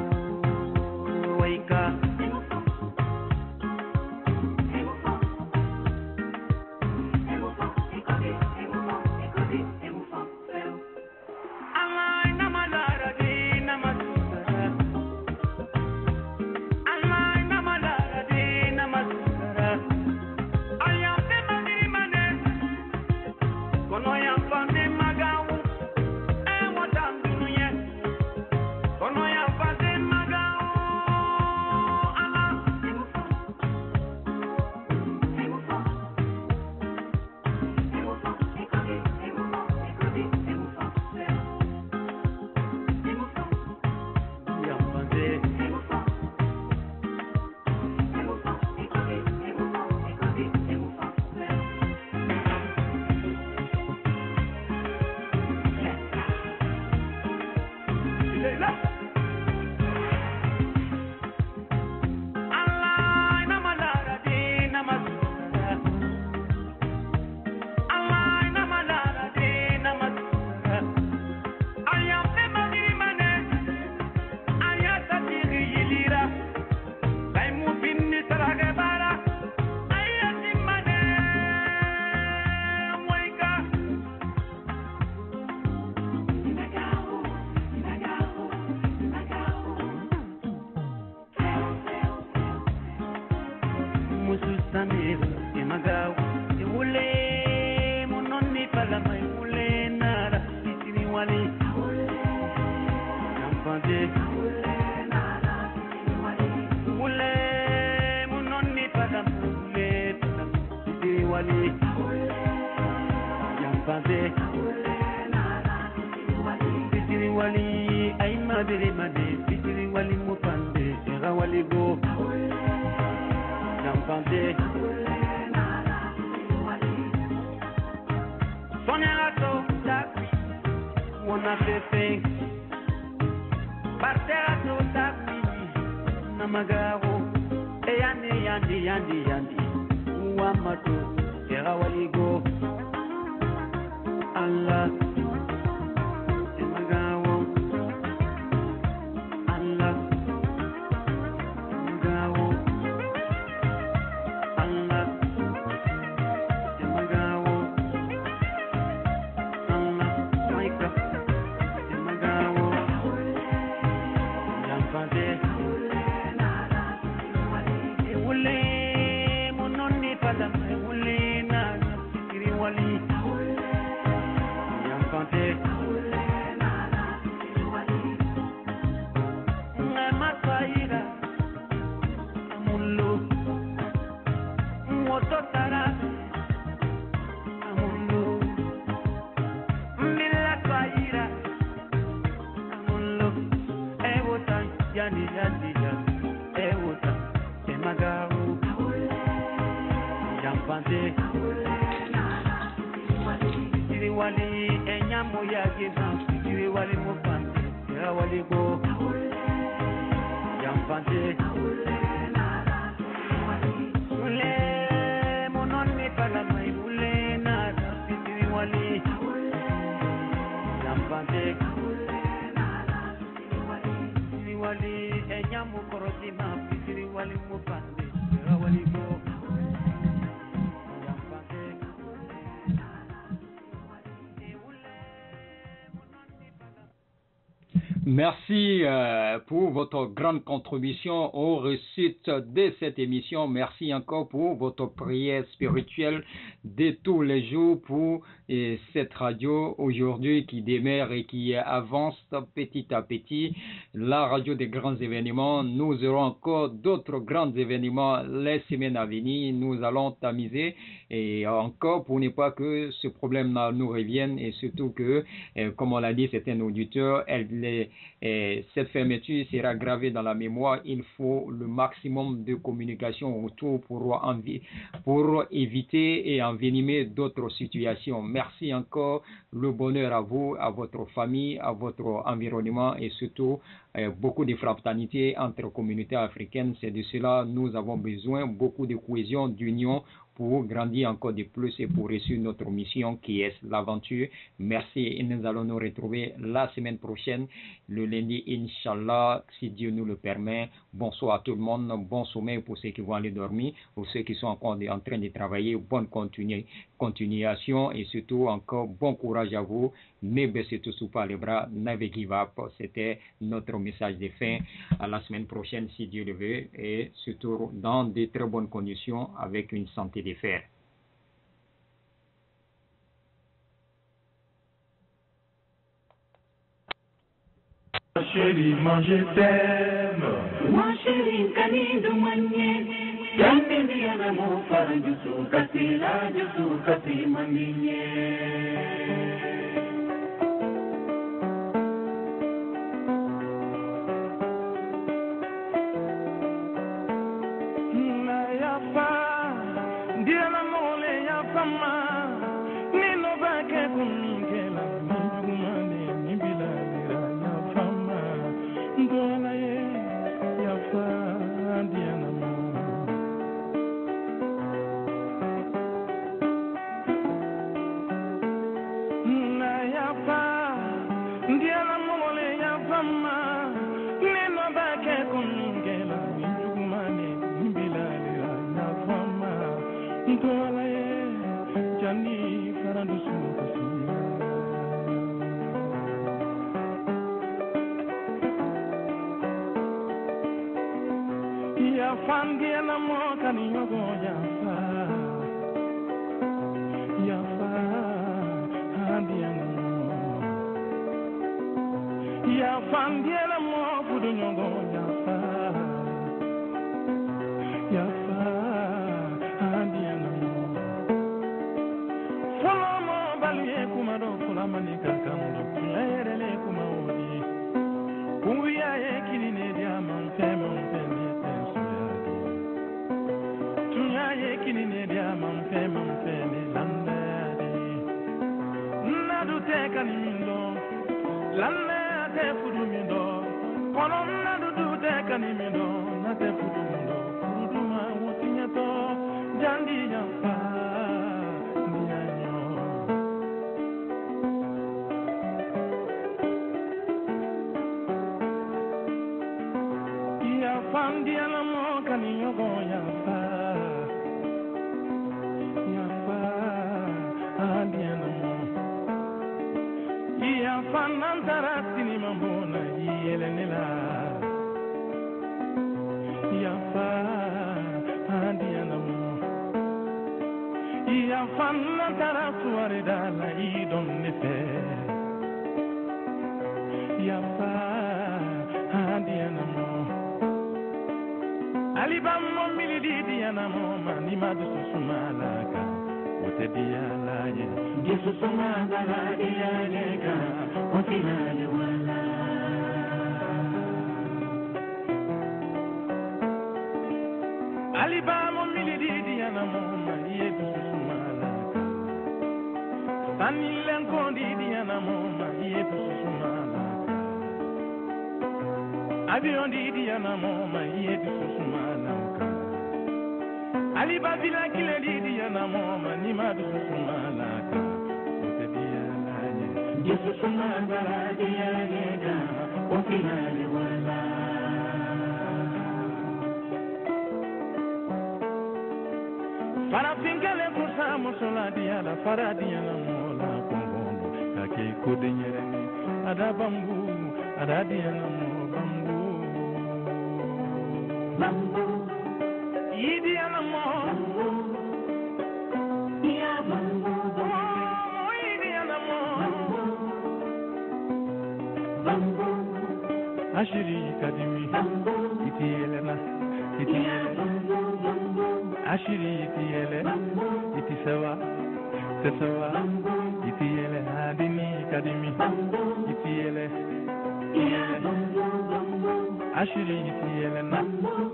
Kono ya fante Merci pour votre grande contribution aux réussites de cette émission. Merci encore pour votre prière spirituelle de tous les jours pour cette radio aujourd'hui qui démarre et qui avance petit à petit. La radio des grands événements. Nous aurons encore d'autres grands événements les semaines à venir. Nous allons tamiser et encore pour ne pas que ce problème nous revienne et surtout que, comme on l'a dit, c'est un auditeur, cette fermeture sera gravée dans la mémoire. Il faut le maximum de communication autour pour éviter et envenimer d'autres situations. Merci encore. Le bonheur à vous, à votre famille, à votre environnement et surtout beaucoup de fraternité entre communautés africaines. C'est de cela nous avons besoin, beaucoup de cohésion, d'union pour grandir encore de plus et pour réussir notre mission qui est l'aventure. Merci et nous allons nous retrouver la semaine prochaine, le lundi, Inch'Allah, si Dieu nous le permet. Bonsoir à tout le monde, bon sommeil pour ceux qui vont aller dormir, pour ceux qui sont encore en train de travailler, bonne continuation et surtout encore bon courage à vous. Ne baissez tous pas les bras, never give up. C'était notre message de fin. À la semaine prochaine si Dieu le veut et surtout dans de très bonnes conditions avec une santé de fer. Ma chérie, moi je t'aime. Ma chérie, Kanido Manye. Yamini Yanamu Farajusu Kasila Jusu Kasi Maninye. Nino bake kumikela, nijumane, nibilalira ya fama. Ndiana mole ya fama neno bake kungela njugumane bilale na fama ntola ye jani farandusu ya fandiana mo kani yogo ya fa handiana ya fandiana mo fudu nyongo ya fa handiana mo folo mo balie kuma do kula manika kamudo erele kuma odi kuya ye kinine dia man femo femi tensuya tunya ye kinine dia man femo femi landadi nadu te kanimindo lanne te fudu mindo kono nadu te kanimindo na te fudu mindo fudu ma wotinyato jandi yampa ndianyo ya fandiana mo kaniyogo yampa andiana mo ya fanantara sinima mbona yelenela ya andiana mo ya fanantara suare dala idon nefe ya andiana mo alibam mo milidi diana mo mani madu susumalaka Dialaye, Jesus Sumagala Dialega, Otinale Wala. Alibamo Milidi Diana Moma, Jesus Sumalaka. Sanil and Condi Diana Moma, Jesus Sumalaka. Abion Diana Moma, Jesus Sumalaka. Aliba bila kile diana moma ni madu sumalaka utedialaye Yesu sumagala dialega ofinale wala para pingale kusa musola diala para diana mola kongondo kake kodenyereni ada bambu ada diana mo bambu Idiana mo ya bambu Idiana mo bambu ashiri kadimi itielena itiele ashiri itiele itisawa tesawa itiele adimi kadimi itiele ashiri itielena